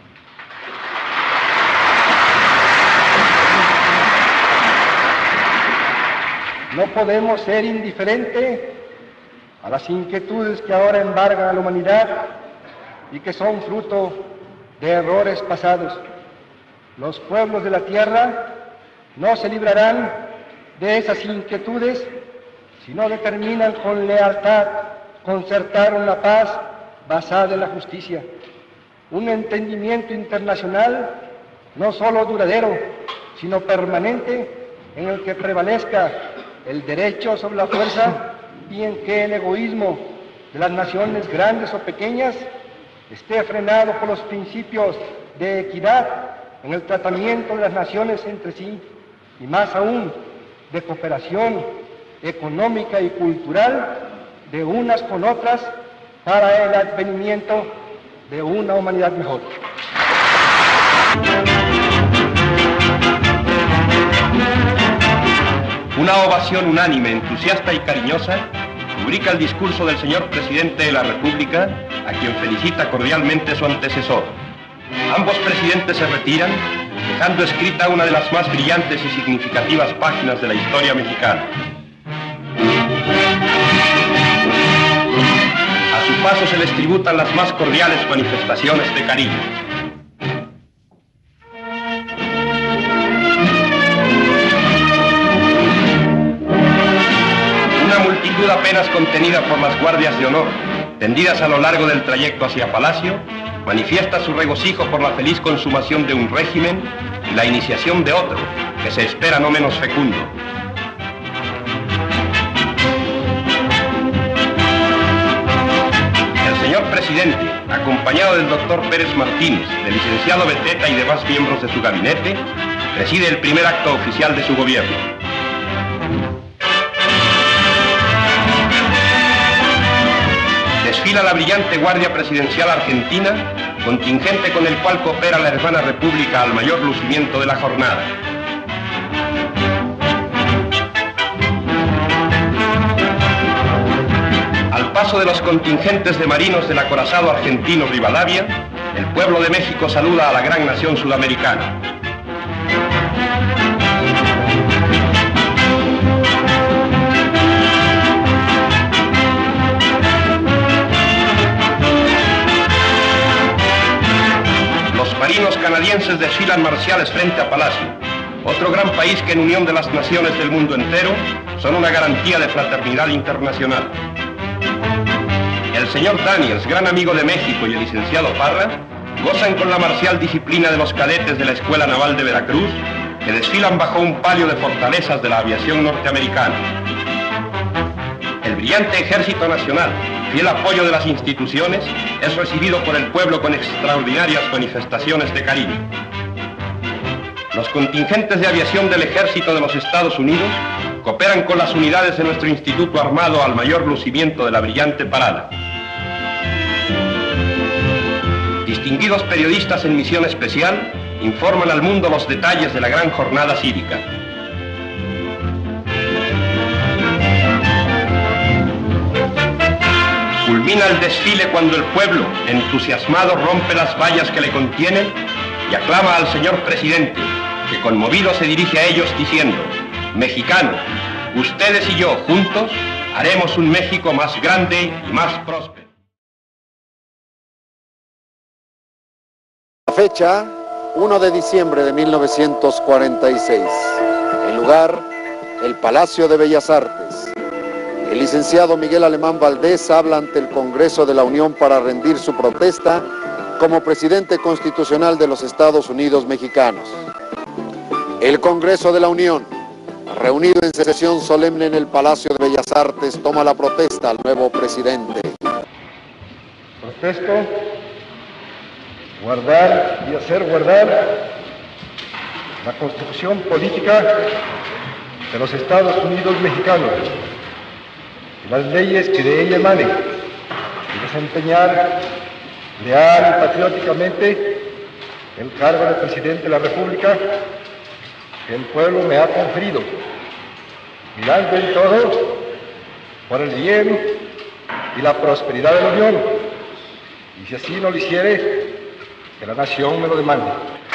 No podemos ser indiferentes a las inquietudes que ahora embargan a la humanidad y que son fruto de errores pasados. Los pueblos de la tierra no se librarán de esas inquietudes si no determinan con lealtad concertar una paz basada en la justicia, un entendimiento internacional no solo duradero, sino permanente, en el que prevalezca el derecho sobre la fuerza y en que el egoísmo de las naciones grandes o pequeñas esté frenado por los principios de equidad en el tratamiento de las naciones entre sí y más aún de cooperación económica y cultural de unas con otras para el advenimiento de una humanidad mejor. Una ovación unánime, entusiasta y cariñosa rubrica el discurso del señor presidente de la República, a quien felicita cordialmente su antecesor. Ambos presidentes se retiran, dejando escrita una de las más brillantes y significativas páginas de la historia mexicana. A su paso se les tributan las más cordiales manifestaciones de cariño. Una multitud apenas contenida por las guardias de honor, tendidas a lo largo del trayecto hacia Palacio, manifiesta su regocijo por la feliz consumación de un régimen y la iniciación de otro, que se espera no menos fecundo. El señor presidente, acompañado del doctor Pérez Martínez, del licenciado Beteta y demás miembros de su gabinete, preside el primer acto oficial de su gobierno. Desfila la brillante Guardia Presidencial Argentina, contingente con el cual coopera la hermana República al mayor lucimiento de la jornada. Al paso de los contingentes de marinos del acorazado argentino Rivadavia, el pueblo de México saluda a la gran nación sudamericana. Marinos canadienses desfilan marciales frente a Palacio, otro gran país que en unión de las naciones del mundo entero son una garantía de fraternidad internacional. El señor Daniels, gran amigo de México, y el licenciado Parra gozan con la marcial disciplina de los cadetes de la Escuela Naval de Veracruz, que desfilan bajo un palio de fortalezas de la aviación norteamericana. El brillante Ejército Nacional, fiel apoyo de las instituciones, es recibido por el pueblo con extraordinarias manifestaciones de cariño. Los contingentes de aviación del Ejército de los Estados Unidos cooperan con las unidades de nuestro Instituto Armado al mayor lucimiento de la brillante parada. Distinguidos periodistas en misión especial informan al mundo los detalles de la gran jornada cívica. Culmina el desfile cuando el pueblo, entusiasmado, rompe las vallas que le contienen y aclama al señor presidente, que conmovido se dirige a ellos diciendo: mexicanos, ustedes y yo juntos haremos un México más grande y más próspero. La fecha, primero de diciembre de mil novecientos cuarenta y seis. El lugar, el Palacio de Bellas Artes. El licenciado Miguel Alemán Valdés habla ante el Congreso de la Unión para rendir su protesta como presidente constitucional de los Estados Unidos mexicanos. El Congreso de la Unión, reunido en sesión solemne en el Palacio de Bellas Artes, toma la protesta al nuevo presidente. Protesto guardar y hacer guardar la Constitución política de los Estados Unidos mexicanos, las leyes que de ella emanen, y desempeñar leal y patrióticamente el cargo de presidente de la República que el pueblo me ha conferido, mirando en todo por el bien y la prosperidad de la Unión, y si así no lo hiciere, que la nación me lo demande.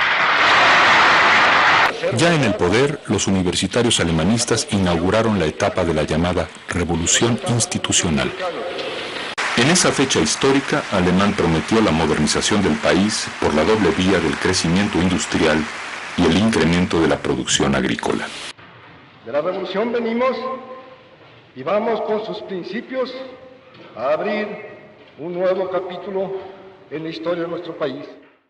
Ya en el poder, los universitarios alemanistas inauguraron la etapa de la llamada Revolución Institucional. En esa fecha histórica, Alemán prometió la modernización del país por la doble vía del crecimiento industrial y el incremento de la producción agrícola. De la revolución venimos y vamos con sus principios a abrir un nuevo capítulo en la historia de nuestro país.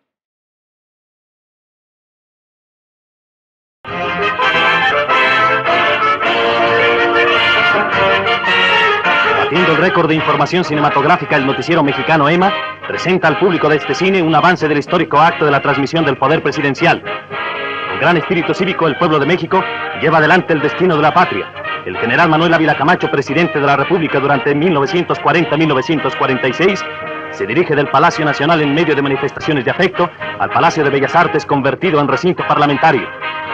Batiendo el récord de información cinematográfica, el noticiero mexicano E M A presenta al público de este cine un avance del histórico acto de la transmisión del poder presidencial. Con gran espíritu cívico, el pueblo de México lleva adelante el destino de la patria. El general Manuel Ávila Camacho, presidente de la República durante mil novecientos cuarenta a mil novecientos cuarenta y seis, se dirige del Palacio Nacional en medio de manifestaciones de afecto al Palacio de Bellas Artes, convertido en recinto parlamentario.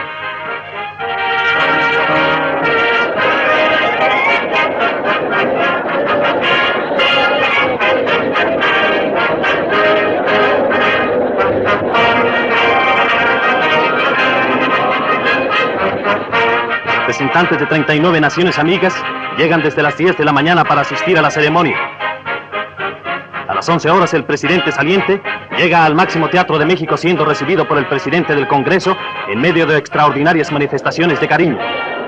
Representantes de treinta y nueve naciones amigas llegan desde las diez de la mañana para asistir a la ceremonia. A las once horas el presidente saliente llega al máximo teatro de México, siendo recibido por el presidente del Congreso en medio de extraordinarias manifestaciones de cariño.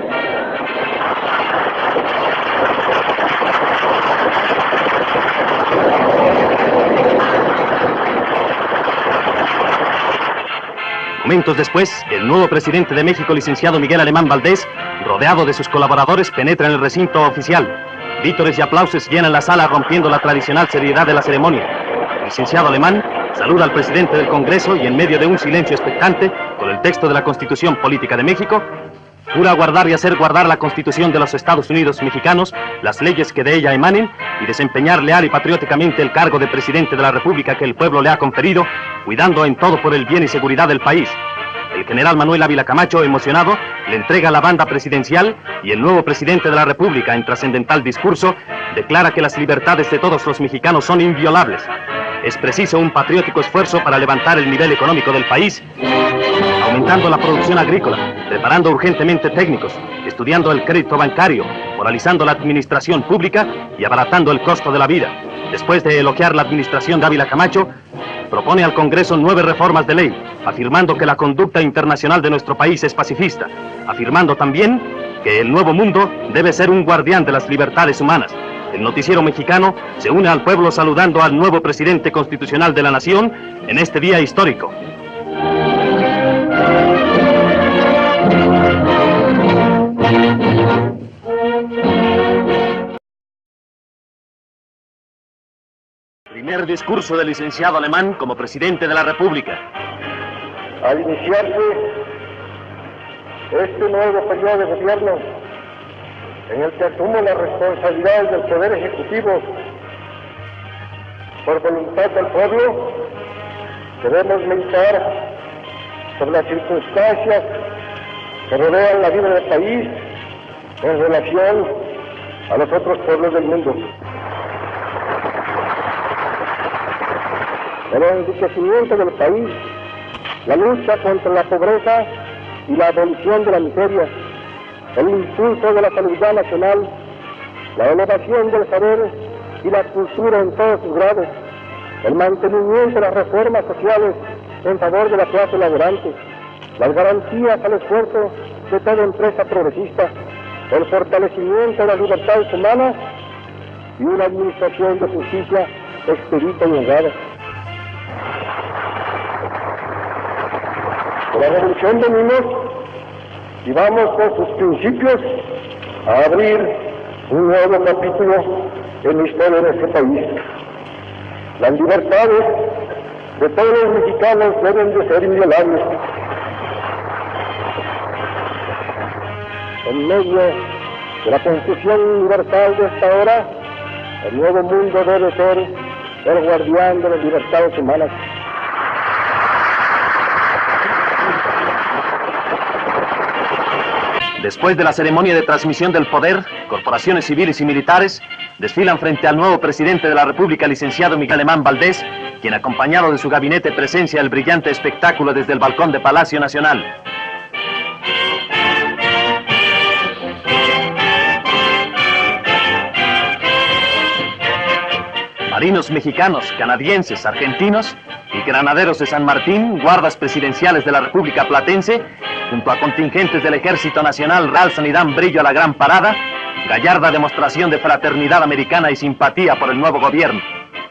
Momentos después, el nuevo presidente de México, licenciado Miguel Alemán Valdés, rodeado de sus colaboradores, penetra en el recinto oficial. Vítores y aplausos llenan la sala, rompiendo la tradicional seriedad de la ceremonia. El licenciado Alemán saluda al presidente del Congreso y, en medio de un silencio expectante, con el texto de la Constitución Política de México, jura guardar y hacer guardar la Constitución de los Estados Unidos mexicanos, las leyes que de ella emanen, y desempeñar leal y patrióticamente el cargo de presidente de la República que el pueblo le ha conferido, cuidando en todo por el bien y seguridad del país. El general Manuel Ávila Camacho, emocionado, le entrega la banda presidencial y el nuevo presidente de la República, en trascendental discurso, declara que las libertades de todos los mexicanos son inviolables. Es preciso un patriótico esfuerzo para levantar el nivel económico del país, aumentando la producción agrícola, preparando urgentemente técnicos, estudiando el crédito bancario, moralizando la administración pública y abaratando el costo de la vida. Después de elogiar la administración de Ávila Camacho, propone al Congreso nueve reformas de ley, afirmando que la conducta internacional de nuestro país es pacifista, afirmando también que el nuevo mundo debe ser un guardián de las libertades humanas. El noticiero mexicano se une al pueblo saludando al nuevo presidente constitucional de la nación en este día histórico. Primer discurso del licenciado Alemán como presidente de la República. Al iniciarse este nuevo periodo de gobierno, en el que asumo las responsabilidades del Poder Ejecutivo por voluntad del pueblo, debemos meditar sobre las circunstancias que rodean la vida del país en relación a los otros pueblos del mundo. El enriquecimiento del país, la lucha contra la pobreza y la abolición de la miseria, el impulso de la salubridad nacional, la elevación del saber y la cultura en todos sus grados, el mantenimiento de las reformas sociales en favor de la clase laborante, las garantías al esfuerzo de toda empresa progresista, el fortalecimiento de las libertades humanas y una administración de justicia expedita y honrada. De la revolución venimos y vamos con sus principios a abrir un nuevo capítulo en la historia de este país. Las libertades de todos los mexicanos deben de ser inviolables. En medio de la confusión universal de esta hora, el nuevo mundo debe ser el guardián de las libertades humanas. Después de la ceremonia de transmisión del poder, corporaciones civiles y militares desfilan frente al nuevo presidente de la República, licenciado Miguel Alemán Valdés, quien acompañado de su gabinete presencia el brillante espectáculo desde el balcón de Palacio Nacional. Marinos mexicanos, canadienses, argentinos y granaderos de San Martín, guardas presidenciales de la República Platense, junto a contingentes del Ejército Nacional, realzan y dan brillo a la gran parada, gallarda demostración de fraternidad americana y simpatía por el nuevo gobierno.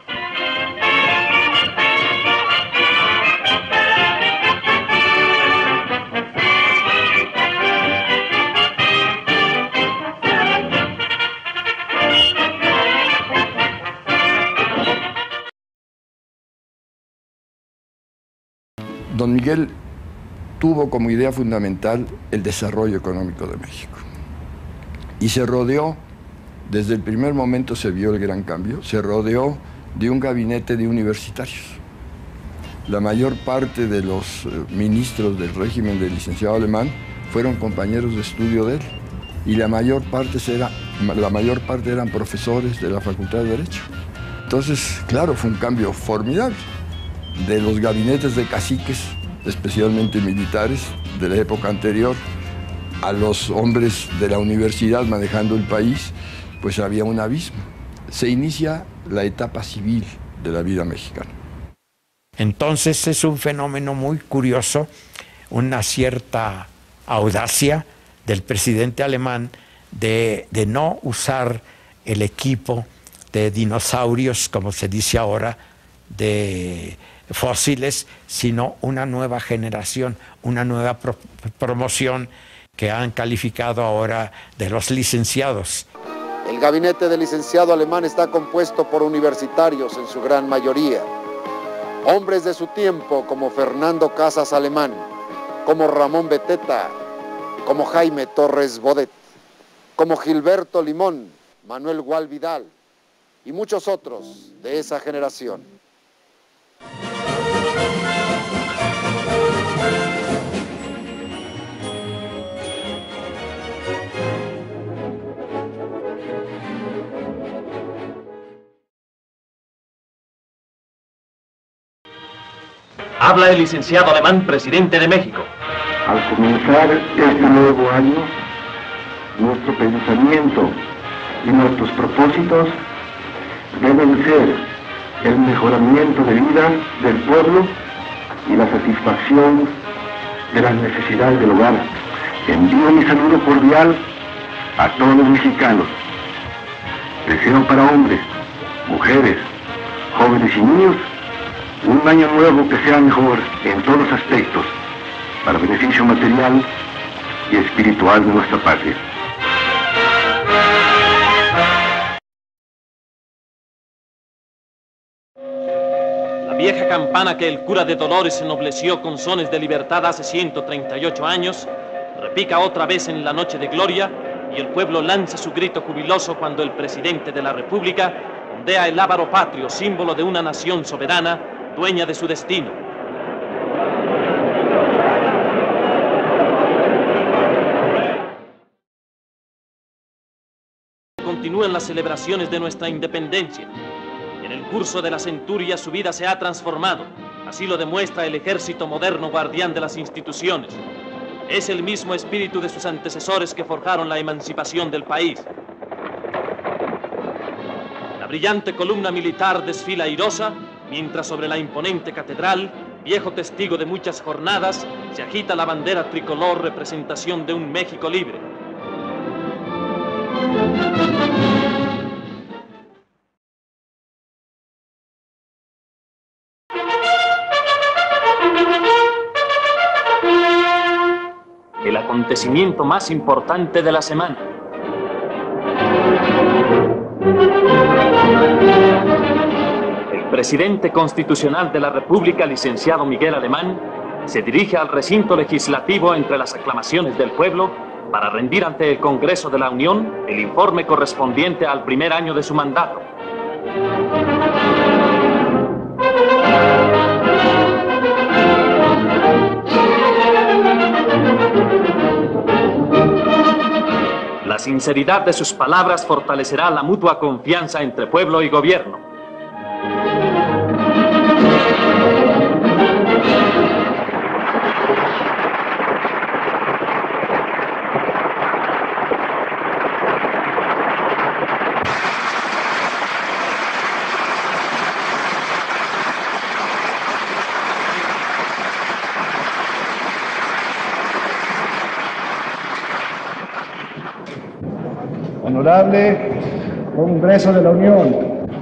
Don Miguel tuvo como idea fundamental el desarrollo económico de México. Y se rodeó, desde el primer momento se vio el gran cambio, se rodeó de un gabinete de universitarios. La mayor parte de los ministros del régimen del licenciado Alemán fueron compañeros de estudio de él. Y la mayor parte, era, la mayor parte eran profesores de la Facultad de Derecho. Entonces, claro, fue un cambio formidable. De los gabinetes de caciques, especialmente militares, de la época anterior, a los hombres de la universidad manejando el país, pues había un abismo. Se inicia la etapa civil de la vida mexicana. Entonces es un fenómeno muy curioso, una cierta audacia del presidente alemán de, de no usar el equipo de dinosaurios, como se dice ahora, de fósiles, sino una nueva generación, una nueva pro promoción que han calificado ahora de los licenciados. El gabinete del licenciado Alemán está compuesto por universitarios en su gran mayoría, hombres de su tiempo como Fernando Casas Alemán, como Ramón Beteta, como Jaime Torres Bodet, como Gilberto Limón, Manuel Gual Vidal y muchos otros de esa generación. Habla el licenciado Alemán, presidente de México. Al comenzar este nuevo año, nuestro pensamiento y nuestros propósitos deben ser el mejoramiento de vida del pueblo y la satisfacción de las necesidades del hogar. Envío mi saludo cordial a todos los mexicanos. Deseo para hombres, mujeres, jóvenes y niños un año nuevo que sea mejor en todos los aspectos, para beneficio material y espiritual de nuestra patria. La vieja campana que el cura de Dolores ennobleció con sones de libertad hace ciento treinta y ocho años, repica otra vez en la noche de gloria y el pueblo lanza su grito jubiloso cuando el presidente de la República ondea el lábaro patrio, símbolo de una nación soberana, dueña de su destino. Continúan las celebraciones de nuestra independencia. En el curso de la centuria su vida se ha transformado. Así lo demuestra el ejército moderno guardián de las instituciones. Es el mismo espíritu de sus antecesores que forjaron la emancipación del país. La brillante columna militar desfila airosa, mientras sobre la imponente catedral, viejo testigo de muchas jornadas, se agita la bandera tricolor, representación de un México libre. El acontecimiento más importante de la semana. El presidente constitucional de la República, licenciado Miguel Alemán, se dirige al recinto legislativo entre las aclamaciones del pueblo para rendir ante el Congreso de la Unión el informe correspondiente al primer año de su mandato. sinceridad de sus palabras fortalecerá la mutua confianza entre pueblo y gobierno. Honorable Congreso de la Unión,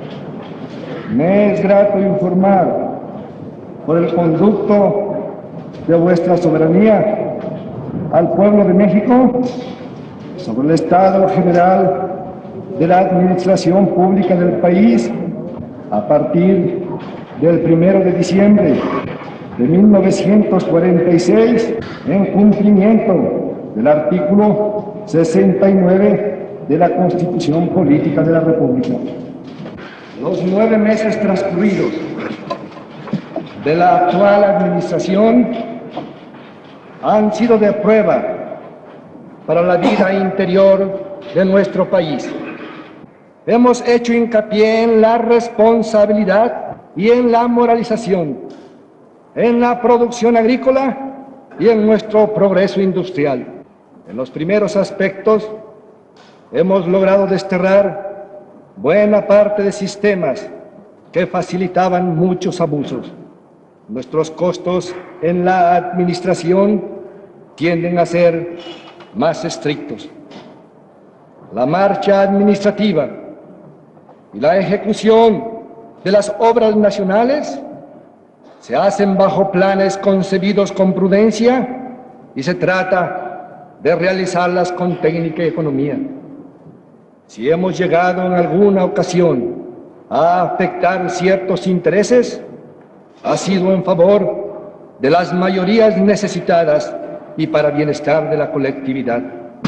me es grato informar por el conducto de vuestra soberanía al pueblo de México sobre el estado general de la administración pública del país a partir del primero de diciembre de mil novecientos cuarenta y seis, en cumplimiento del artículo sesenta y nueve de la Constitución Política de la República. Los nueve meses transcurridos de la actual administración han sido de prueba para la vida interior de nuestro país. Hemos hecho hincapié en la responsabilidad y en la moralización, en la producción agrícola y en nuestro progreso industrial. En los primeros aspectos, hemos logrado desterrar buena parte de sistemas que facilitaban muchos abusos. Nuestros costos en la administración tienden a ser más estrictos. La marcha administrativa y la ejecución de las obras nacionales se hacen bajo planes concebidos con prudencia y se trata de realizarlas con técnica y economía. Si hemos llegado en alguna ocasión a afectar ciertos intereses, ha sido en favor de las mayorías necesitadas y para bienestar de la colectividad.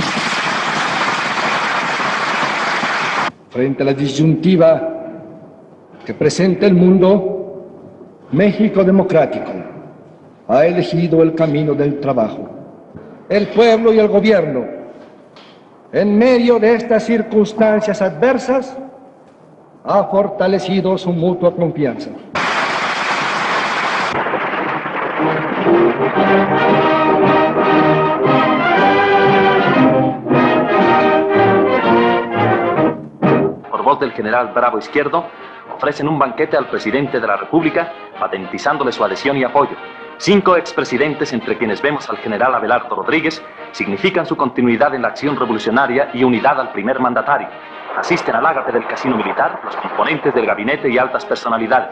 Frente a la disyuntiva que presenta el mundo, México democrático ha elegido el camino del trabajo. El pueblo y el gobierno, en medio de estas circunstancias adversas, ha fortalecido su mutua confianza. Por voz del general Bravo Izquierdo, ofrecen un banquete al presidente de la República, patentizándole su adhesión y apoyo. Cinco expresidentes, entre quienes vemos al general Abelardo Rodríguez, significan su continuidad en la acción revolucionaria y unidad al primer mandatario. Asisten al ágape del casino militar los componentes del gabinete y altas personalidades.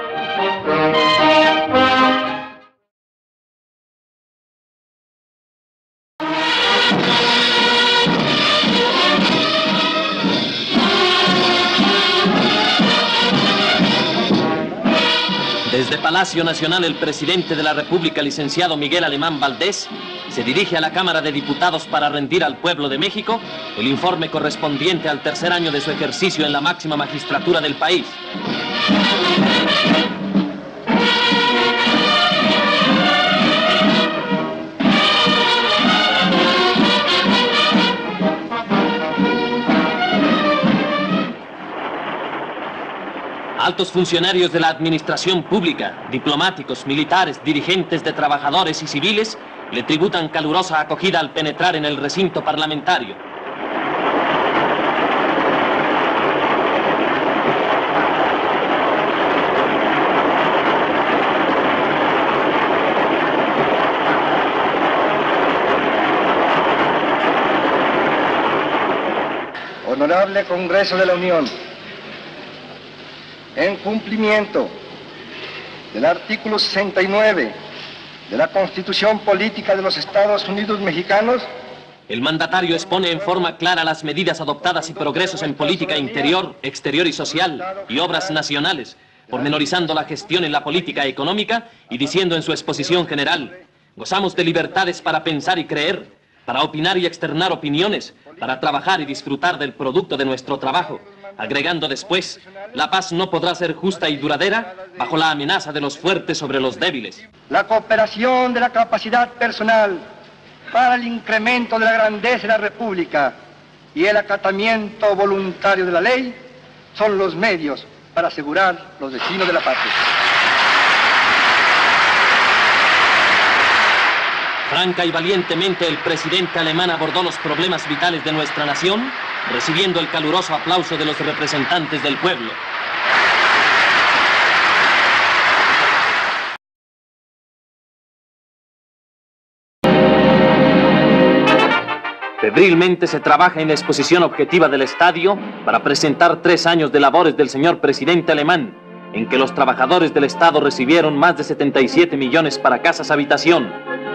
Desde Palacio Nacional, el presidente de la República, licenciado Miguel Alemán Valdés, se dirige a la Cámara de Diputados para rendir al pueblo de México el informe correspondiente al tercer año de su ejercicio en la máxima magistratura del país. Altos funcionarios de la administración pública, diplomáticos, militares, dirigentes de trabajadores y civiles le tributan calurosa acogida al penetrar en el recinto parlamentario. Honorable Congreso de la Unión, en cumplimiento del artículo sesenta y nueve de la Constitución Política de los Estados Unidos Mexicanos, el mandatario expone en forma clara las medidas adoptadas y progresos en política interior, exterior y social y obras nacionales, pormenorizando la gestión en la política económica y diciendo en su exposición general: gozamos de libertades para pensar y creer, para opinar y externar opiniones, para trabajar y disfrutar del producto de nuestro trabajo, agregando después: la paz no podrá ser justa y duradera bajo la amenaza de los fuertes sobre los débiles. La cooperación de la capacidad personal para el incremento de la grandeza de la República y el acatamiento voluntario de la ley son los medios para asegurar los destinos de la patria. Franca y valientemente el presidente alemán abordó los problemas vitales de nuestra nación, recibiendo el caluroso aplauso de los representantes del pueblo. Febrilmente se trabaja en la exposición objetiva del estadio para presentar tres años de labores del señor presidente alemán, en que los trabajadores del Estado recibieron más de setenta y siete millones para casas habitación.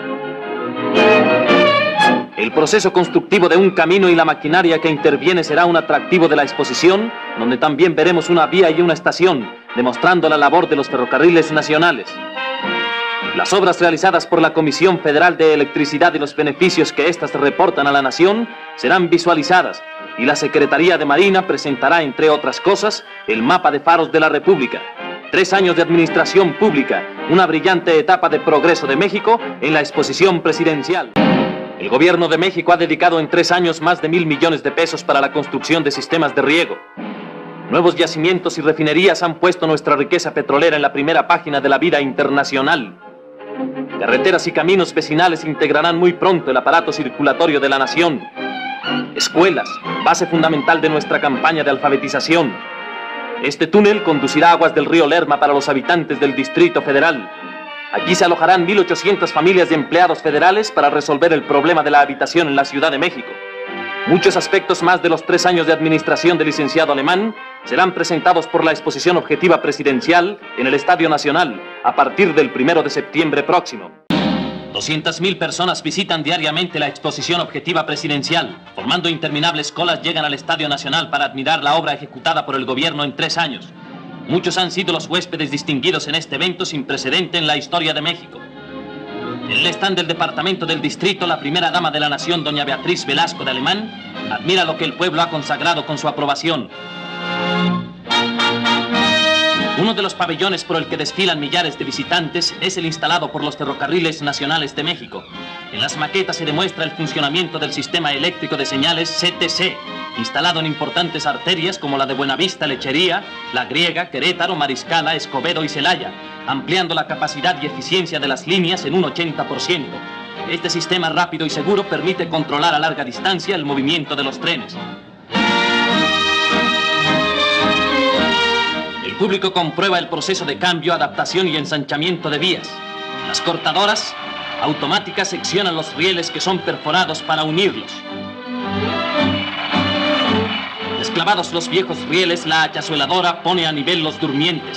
El proceso constructivo de un camino y la maquinaria que interviene será un atractivo de la exposición, donde también veremos una vía y una estación, demostrando la labor de los ferrocarriles nacionales. Las obras realizadas por la Comisión Federal de Electricidad y los beneficios que éstas reportan a la nación serán visualizadas, y la Secretaría de Marina presentará, entre otras cosas, el mapa de faros de la República. Tres años de administración pública, una brillante etapa de progreso de México en la exposición presidencial. El gobierno de México ha dedicado en tres años más de mil millones de pesos para la construcción de sistemas de riego. Nuevos yacimientos y refinerías han puesto nuestra riqueza petrolera en la primera página de la vida internacional. Carreteras y caminos vecinales integrarán muy pronto el aparato circulatorio de la nación. Escuelas, base fundamental de nuestra campaña de alfabetización. Este túnel conducirá aguas del río Lerma para los habitantes del Distrito Federal. Aquí se alojarán mil ochocientas familias de empleados federales para resolver el problema de la habitación en la Ciudad de México. Muchos aspectos más de los tres años de administración del licenciado Alemán serán presentados por la exposición objetiva presidencial en el Estadio Nacional a partir del primero de septiembre próximo. doscientas mil personas visitan diariamente la exposición objetiva presidencial. Formando interminables colas llegan al Estadio Nacional para admirar la obra ejecutada por el gobierno en tres años. Muchos han sido los huéspedes distinguidos en este evento sin precedente en la historia de México. En el stand del Departamento del Distrito, la primera dama de la nación, doña Beatriz Velasco de Alemán, admira lo que el pueblo ha consagrado con su aprobación. Uno de los pabellones por el que desfilan millares de visitantes es el instalado por los Ferrocarriles Nacionales de México. En las maquetas se demuestra el funcionamiento del sistema eléctrico de señales C T C, instalado en importantes arterias como la de Buenavista, Lechería, La Griega, Querétaro, Mariscala, Escobedo y Celaya, ampliando la capacidad y eficiencia de las líneas en un ochenta por ciento. Este sistema rápido y seguro permite controlar a larga distancia el movimiento de los trenes. El público comprueba el proceso de cambio, adaptación y ensanchamiento de vías. Las cortadoras automáticas seccionan los rieles que son perforados para unirlos. Desclavados los viejos rieles, la hachazueladora pone a nivel los durmientes.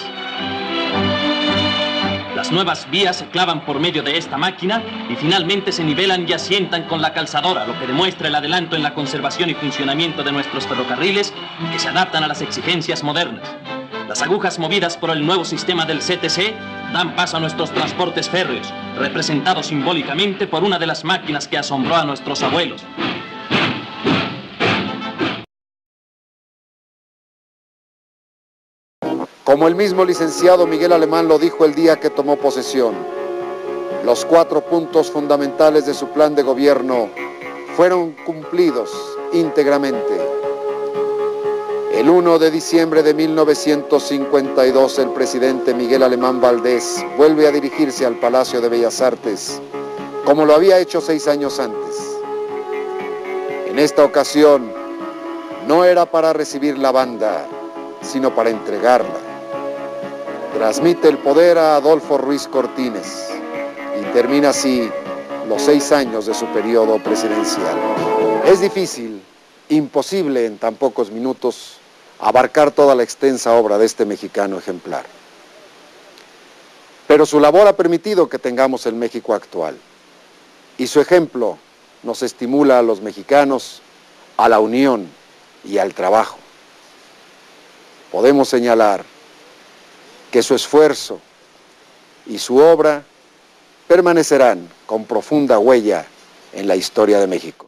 Las nuevas vías se clavan por medio de esta máquina y finalmente se nivelan y asientan con la calzadora, lo que demuestra el adelanto en la conservación y funcionamiento de nuestros ferrocarriles que se adaptan a las exigencias modernas. Las agujas movidas por el nuevo sistema del C T C dan paso a nuestros transportes férreos, representados simbólicamente por una de las máquinas que asombró a nuestros abuelos. Como el mismo licenciado Miguel Alemán lo dijo el día que tomó posesión, los cuatro puntos fundamentales de su plan de gobierno fueron cumplidos íntegramente. El primero de diciembre de mil novecientos cincuenta y dos, el presidente Miguel Alemán Valdés vuelve a dirigirse al Palacio de Bellas Artes, como lo había hecho seis años antes. En esta ocasión, no era para recibir la banda, sino para entregarla. Transmite el poder a Adolfo Ruiz Cortines y termina así los seis años de su periodo presidencial. Es difícil, imposible en tan pocos minutos, abarcar toda la extensa obra de este mexicano ejemplar. Pero su labor ha permitido que tengamos el México actual, y su ejemplo nos estimula a los mexicanos a la unión y al trabajo. Podemos señalar que su esfuerzo y su obra permanecerán con profunda huella en la historia de México.